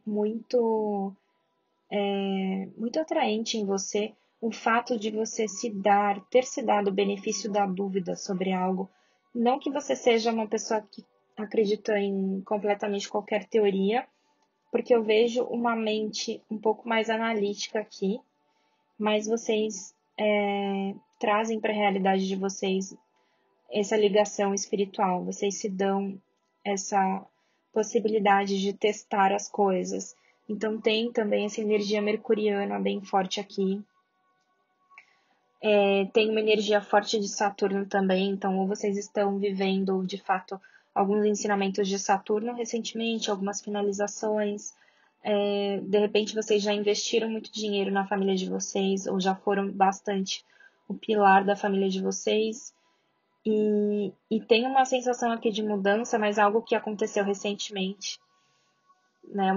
muito atraente em você, o fato de você ter se dado o benefício da dúvida sobre algo. Não que você seja uma pessoa que acredita em completamente qualquer teoria, porque eu vejo uma mente um pouco mais analítica aqui, mas vocês trazem para a realidade de vocês essa ligação espiritual, vocês se dão essa possibilidade de testar as coisas. Então tem também essa energia mercuriana bem forte aqui. Tem uma energia forte de Saturno também, então ou vocês estão vivendo de fato alguns ensinamentos de Saturno recentemente, algumas finalizações. De repente vocês já investiram muito dinheiro na família de vocês, ou já foram bastante o pilar da família de vocês. E tem uma sensação aqui de mudança, mas algo que aconteceu recentemente, né?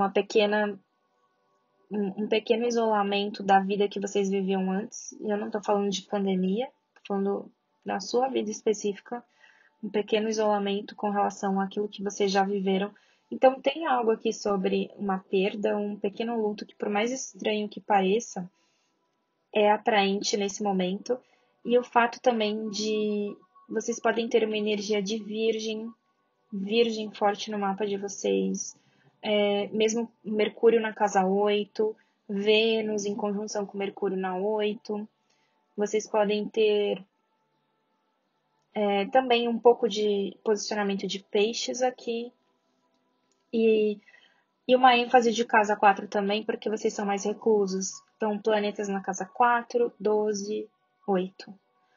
Um pequeno isolamento da vida que vocês viviam antes. E eu não estou falando de pandemia, estou falando da sua vida específica, um pequeno isolamento com relação àquilo que vocês já viveram. Então tem algo aqui sobre uma perda, um pequeno luto que, por mais estranho que pareça, é atraente nesse momento. E o fato também de vocês podem ter uma energia de virgem forte no mapa de vocês. Mesmo Mercúrio na casa 8, Vênus em conjunção com Mercúrio na 8. Vocês podem ter Também um pouco de posicionamento de peixes aqui. E, e uma ênfase de casa 4 também, porque vocês são mais reclusos. Então, planetas na casa 4, 12, 8.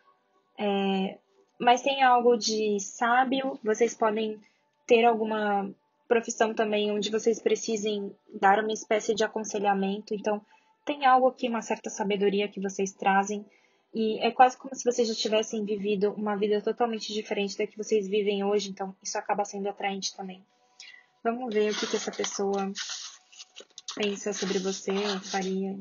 Mas tem algo de sábio, vocês podem ter alguma profissão também onde vocês precisem dar uma espécie de aconselhamento. Então, tem algo aqui, uma certa sabedoria que vocês trazem. E é quase como se vocês já tivessem vivido uma vida totalmente diferente da que vocês vivem hoje. Então, isso acaba sendo atraente também. Vamos ver o que essa pessoa pensa sobre você ou faria.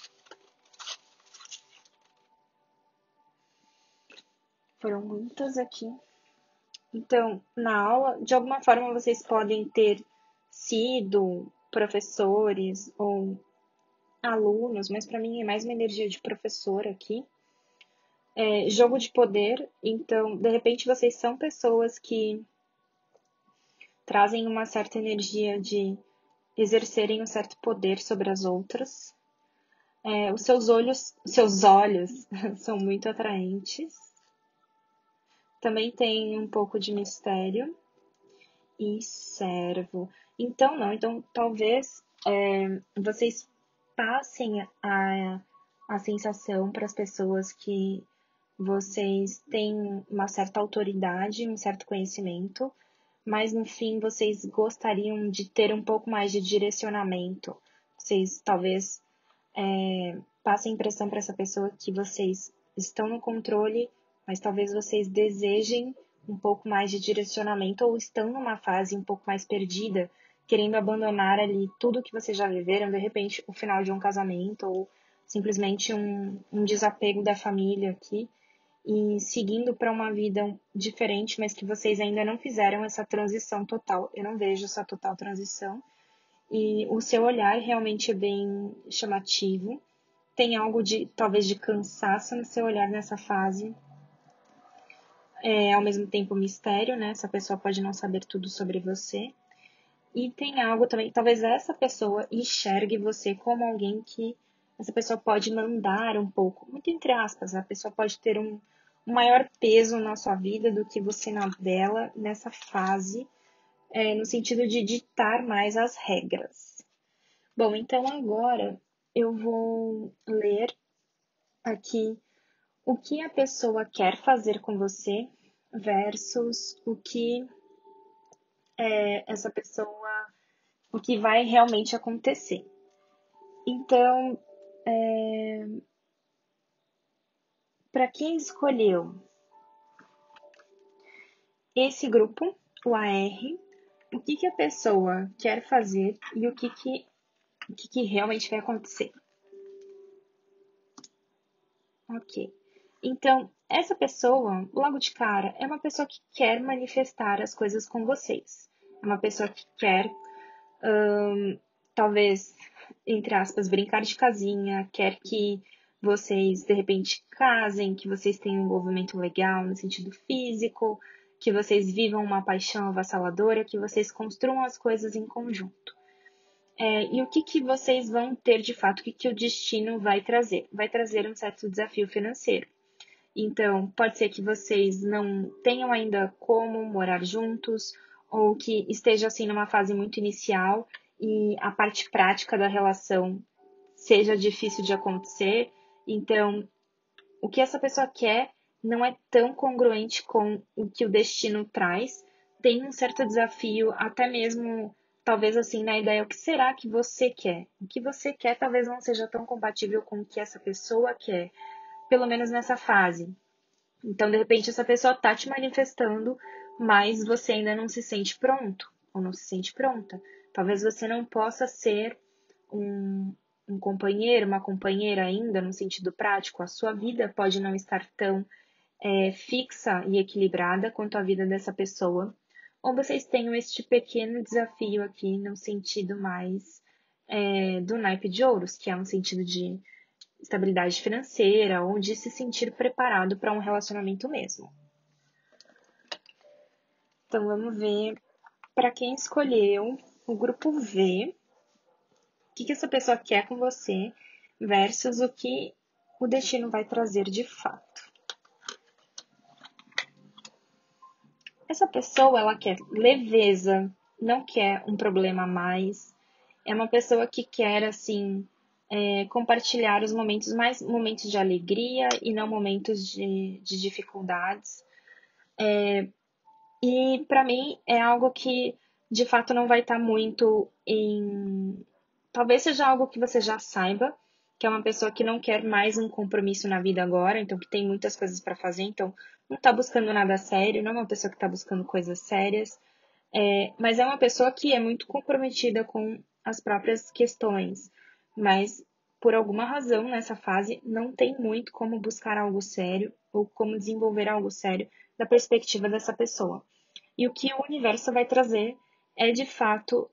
Foram muitas aqui. Então, na aula, de alguma forma vocês podem ter sido professores ou alunos, mas para mim é mais uma energia de professor aqui. Jogo de poder, então, de repente vocês são pessoas que trazem uma certa energia de exercerem um certo poder sobre as outras. Os seus olhos são muito atraentes. Também tem um pouco de mistério e servo. Então, não. Então, talvez vocês passem a sensação para as pessoas que vocês têm uma certa autoridade, um certo conhecimento, mas no fim vocês gostariam de ter um pouco mais de direcionamento. Vocês talvez passem a impressão para essa pessoa que vocês estão no controle, mas talvez vocês desejem um pouco mais de direcionamento ou estão numa fase um pouco mais perdida, querendo abandonar ali tudo que vocês já viveram, de repente o final de um casamento ou simplesmente um desapego da família aqui e seguindo para uma vida diferente, mas que vocês ainda não fizeram essa transição total. Eu não vejo essa total transição. E o seu olhar realmente é bem chamativo. Tem algo de, talvez, de cansaço no seu olhar nessa fase. Ao mesmo tempo mistério, né? Essa pessoa pode não saber tudo sobre você. E tem algo também, talvez essa pessoa enxergue você como alguém que essa pessoa pode mandar um pouco, muito entre aspas, a pessoa pode ter um maior peso na sua vida do que você na dela nessa fase, no sentido de ditar mais as regras. Bom, então agora eu vou ler aqui o que a pessoa quer fazer com você versus o que essa pessoa, o que vai realmente acontecer. Então, para quem escolheu esse grupo, o AR, o que a pessoa quer fazer e o que realmente vai acontecer. Ok. Então, essa pessoa, logo de cara, é uma pessoa que quer manifestar as coisas com vocês. É uma pessoa que quer, talvez, entre aspas, brincar de casinha, quer que vocês, de repente, casem, que vocês tenham um envolvimento legal no sentido físico, que vocês vivam uma paixão avassaladora, que vocês construam as coisas em conjunto. E o que vocês vão ter de fato, o que o destino vai trazer? Vai trazer um certo desafio financeiro. Então, pode ser que vocês não tenham ainda como morar juntos, ou que esteja assim numa fase muito inicial e a parte prática da relação seja difícil de acontecer. Então, o que essa pessoa quer não é tão congruente com o que o destino traz. Tem um certo desafio, até mesmo, talvez assim, na ideia, o que será que você quer? O que você quer talvez não seja tão compatível com o que essa pessoa quer, pelo menos nessa fase. Então, de repente, essa pessoa tá te manifestando, mas você ainda não se sente pronto, ou não se sente pronta. Talvez você não possa ser um companheiro, uma companheira ainda, no sentido prático. A sua vida pode não estar tão fixa e equilibrada quanto a vida dessa pessoa. Ou vocês tenham este pequeno desafio aqui no sentido mais do naipe de ouros, que é um sentido de estabilidade financeira ou de se sentir preparado para um relacionamento mesmo. Então vamos ver para quem escolheu o grupo V, o que essa pessoa quer com você versus o que o destino vai trazer de fato. Essa pessoa, ela quer leveza, não quer um problema a mais. É uma pessoa que quer, assim, compartilhar os momentos, mais momentos de alegria e não momentos de dificuldades. E para mim é algo que de fato não vai estar muito em. Talvez seja algo que você já saiba, que é uma pessoa que não quer mais um compromisso na vida agora, então que tem muitas coisas para fazer, então não está buscando nada sério, não é uma pessoa que está buscando coisas sérias, mas é uma pessoa que é muito comprometida com as próprias questões, mas por alguma razão nessa fase não tem muito como buscar algo sério ou como desenvolver algo sério da perspectiva dessa pessoa. E o que o universo vai trazer é de fato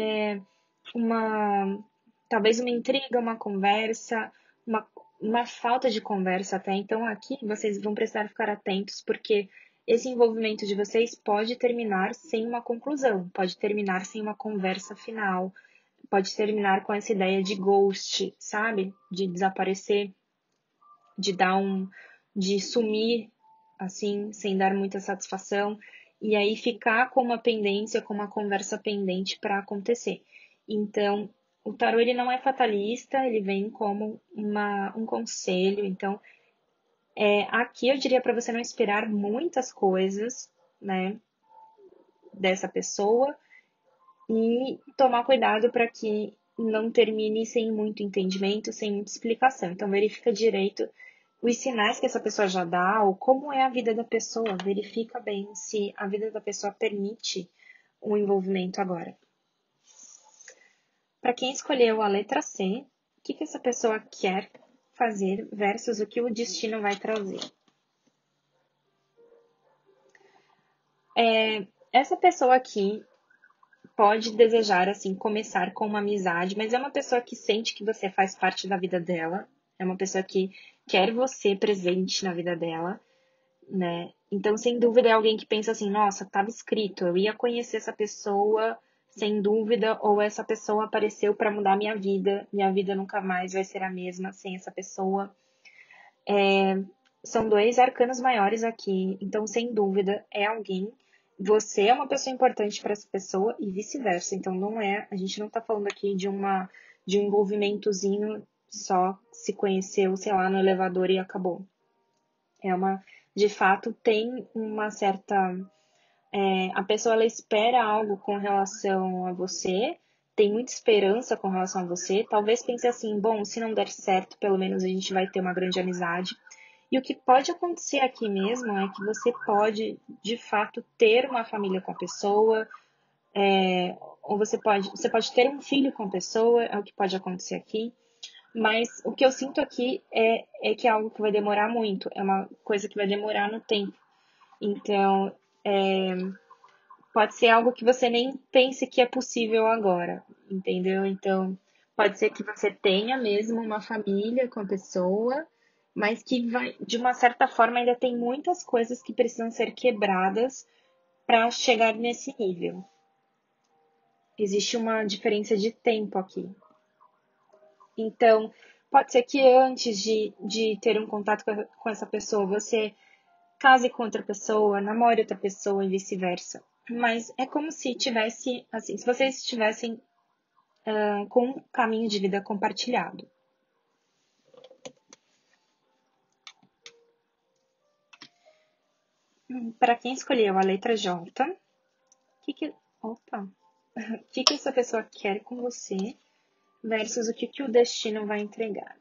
uma talvez uma intriga, uma conversa, uma, uma falta de conversa até. Então aqui vocês vão precisar ficar atentos porque esse envolvimento de vocês pode terminar sem uma conclusão, pode terminar sem uma conversa final, pode terminar com essa ideia de ghost, sabe? De desaparecer, de dar de sumir assim, sem dar muita satisfação, e aí ficar com uma pendência, com uma conversa pendente para acontecer. Então, o tarô ele não é fatalista, ele vem como um conselho. Então, aqui eu diria para você não esperar muitas coisas, né, dessa pessoa e tomar cuidado para que não termine sem muito entendimento, sem muita explicação. Então, verifica direito os sinais que essa pessoa já dá, ou como é a vida da pessoa. Verifica bem se a vida da pessoa permite um envolvimento agora. Para quem escolheu a letra C, o que essa pessoa quer fazer versus o que o destino vai trazer? Essa pessoa aqui pode desejar, assim, começar com uma amizade, mas é uma pessoa que sente que você faz parte da vida dela, é uma pessoa que quer você presente na vida dela, né? Então, sem dúvida, é alguém que pensa assim: nossa, estava escrito, eu ia conhecer essa pessoa sem dúvida, ou essa pessoa apareceu para mudar minha vida nunca mais vai ser a mesma sem essa pessoa. São dois arcanos maiores aqui, então, sem dúvida, é alguém. Você é uma pessoa importante para essa pessoa e vice-versa. Então, não é, a gente não está falando aqui de um envolvimentozinho só, se conheceu, sei lá, no elevador e acabou. De fato, tem uma certa. A pessoa ela espera algo com relação a você, tem muita esperança com relação a você. Talvez pense assim: bom, se não der certo, pelo menos a gente vai ter uma grande amizade. E o que pode acontecer aqui mesmo é que você pode, de fato, ter uma família com a pessoa, ou você pode ter um filho com a pessoa, é o que pode acontecer aqui. Mas o que eu sinto aqui é que é algo que vai demorar muito, é uma coisa que vai demorar no tempo. Então, pode ser algo que você nem pense que é possível agora, entendeu? Então, pode ser que você tenha mesmo uma família com a pessoa, mas que vai, de uma certa forma, ainda tem muitas coisas que precisam ser quebradas para chegar nesse nível. Existe uma diferença de tempo aqui. Então, pode ser que antes de ter um contato com essa pessoa, você case com outra pessoa, namore outra pessoa e vice-versa. Mas é como se tivesse, assim, se vocês estivessem com um caminho de vida compartilhado. Para quem escolheu a letra J, opa, o que essa pessoa quer com você versus o que o destino vai entregar?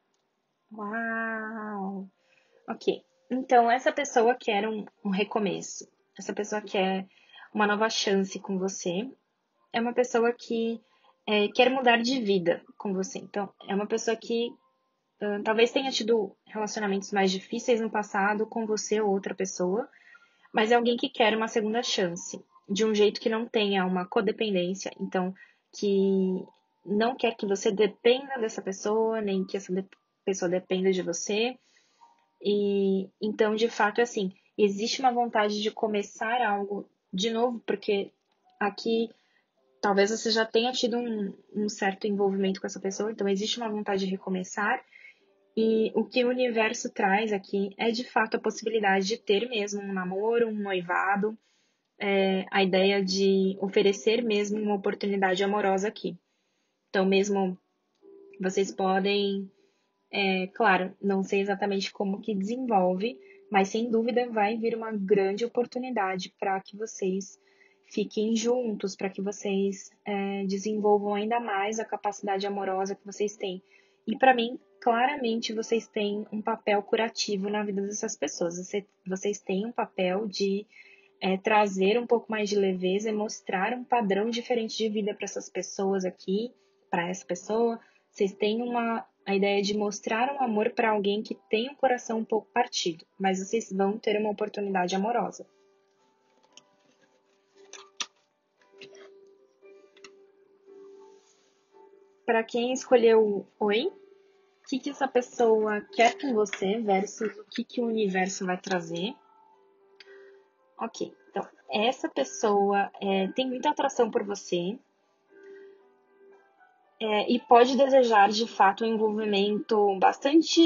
Uau! Ok, então essa pessoa quer um recomeço. Essa pessoa quer uma nova chance com você. É uma pessoa que quer mudar de vida com você. Então, é uma pessoa que talvez tenha tido relacionamentos mais difíceis no passado com você ou outra pessoa, mas é alguém que quer uma segunda chance, de um jeito que não tenha uma codependência, então que não quer que você dependa dessa pessoa, nem que essa pessoa dependa de você. E então, de fato, assim, existe uma vontade de começar algo de novo, porque aqui talvez você já tenha tido um certo envolvimento com essa pessoa, então existe uma vontade de recomeçar. E o que o universo traz aqui é de fato a possibilidade de ter mesmo um namoro, um noivado, a ideia de oferecer mesmo uma oportunidade amorosa aqui. Então, mesmo vocês podem, claro, não sei exatamente como que desenvolve, mas sem dúvida vai vir uma grande oportunidade para que vocês fiquem juntos, para que vocês desenvolvam ainda mais a capacidade amorosa que vocês têm. E para mim, claramente, vocês têm um papel curativo na vida dessas pessoas. Vocês têm um papel de trazer um pouco mais de leveza e mostrar um padrão diferente de vida para essas pessoas aqui, para essa pessoa. Vocês têm a ideia de mostrar um amor para alguém que tem um coração um pouco partido, mas vocês vão ter uma oportunidade amorosa. Para quem escolheu Oi, o que essa pessoa quer com você versus o que o universo vai trazer. Ok, então, essa pessoa tem muita atração por você e pode desejar, de fato, um envolvimento bastante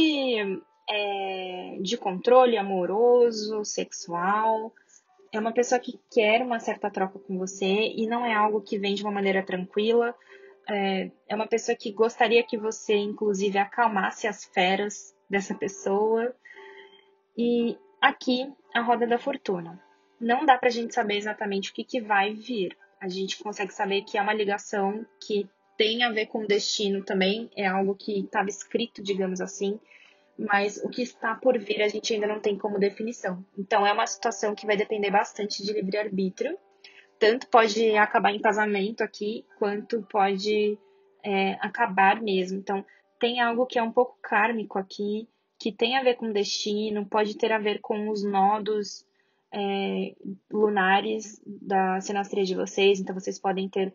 de controle amoroso, sexual. É uma pessoa que quer uma certa troca com você e não é algo que vem de uma maneira tranquila. É uma pessoa que gostaria que você, inclusive, acalmasse as feras dessa pessoa. E aqui, a roda da fortuna. Não dá pra gente saber exatamente o que vai vir. A gente consegue saber que é uma ligação que tem a ver com o destino também, é algo que estava escrito, digamos assim, mas o que está por vir a gente ainda não tem como definição. Então é uma situação que vai depender bastante de livre-arbítrio. Tanto pode acabar em casamento aqui, quanto pode acabar mesmo. Então tem algo que é um pouco kármico aqui, que tem a ver com destino, pode ter a ver com os nodos lunares da sinastria de vocês. Então vocês podem ter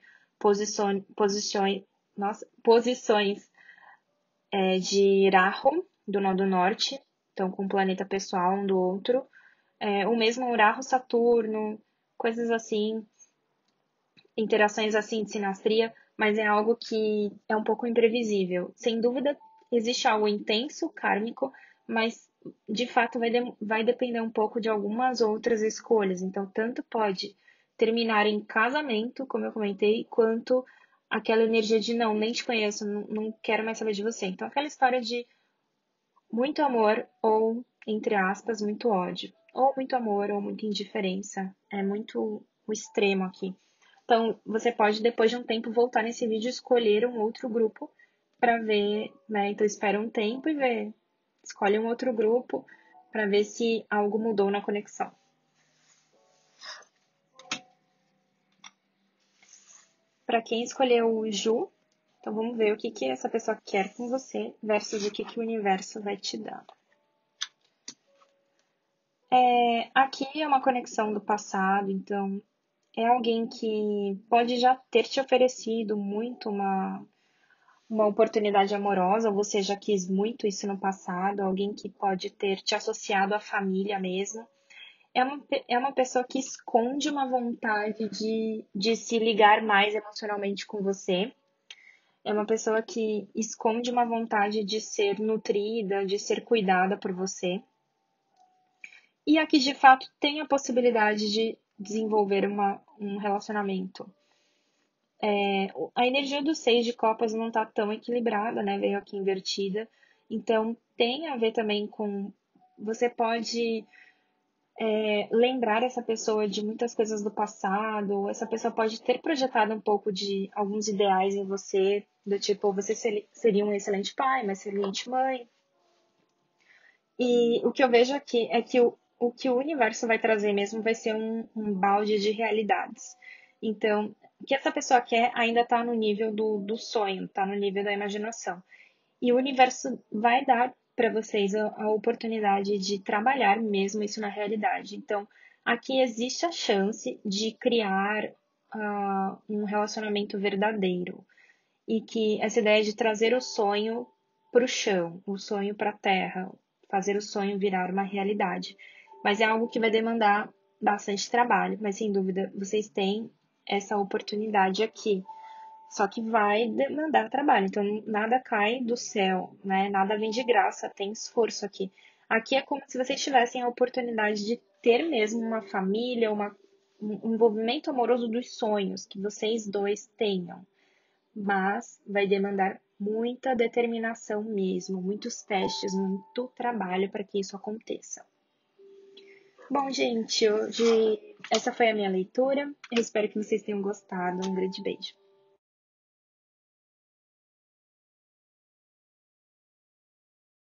posições de Rahu, do Nodo Norte, então com o planeta pessoal um do outro. O mesmo Rahu-Saturno, coisas assim, interações assim de sinastria, mas é algo que é um pouco imprevisível. Sem dúvida, existe algo intenso, kármico, mas de fato vai depender um pouco de algumas outras escolhas. Então, tanto pode terminar em casamento, como eu comentei, quanto aquela energia de não, nem te conheço, não quero mais saber de você. Então, aquela história de muito amor ou, entre aspas, muito ódio. Ou muito amor ou muita indiferença. É muito o extremo aqui. Então, você pode, depois de um tempo, voltar nesse vídeo e escolher um outro grupo para ver, né? Então, espera um tempo e vê. Escolhe um outro grupo para ver se algo mudou na conexão. Para quem escolheu o Ju, então vamos ver o que essa pessoa quer com você versus o que o universo vai te dar. Aqui é uma conexão do passado, então é alguém que pode já ter te oferecido muito uma oportunidade amorosa, ou você já quis muito isso no passado, alguém que pode ter te associado à família mesmo. É uma pessoa que esconde uma vontade de se ligar mais emocionalmente com você. É uma pessoa que esconde uma vontade de ser nutrida, de ser cuidada por você. E aqui, de fato, tem a possibilidade de desenvolver um relacionamento. A energia dos 6 de copas não está tão equilibrada, né? Veio aqui invertida. Então, tem a ver também com... Você pode lembrar essa pessoa de muitas coisas do passado. Essa pessoa pode ter projetado um pouco de alguns ideais em você. Do tipo, você seria um excelente pai, uma excelente mãe. E o que eu vejo aqui é que o que o universo vai trazer mesmo vai ser um balde de realidades. Então, o que essa pessoa quer ainda está no nível do sonho, está no nível da imaginação. E o universo vai dar para vocês a oportunidade de trabalhar mesmo isso na realidade. Então, aqui existe a chance de criar um relacionamento verdadeiro. E que essa ideia de trazer o sonho para o chão, o sonho para a terra, fazer o sonho virar uma realidade. Mas é algo que vai demandar bastante trabalho, mas sem dúvida vocês têm essa oportunidade aqui. Só que vai demandar trabalho, então nada cai do céu, né? Nada vem de graça, tem esforço aqui. Aqui é como se vocês tivessem a oportunidade de ter mesmo uma família, um envolvimento amoroso dos sonhos que vocês dois tenham, mas vai demandar muita determinação mesmo, muitos testes, muito trabalho para que isso aconteça. Bom, gente, hoje essa foi a minha leitura. Eu espero que vocês tenham gostado. Um grande beijo.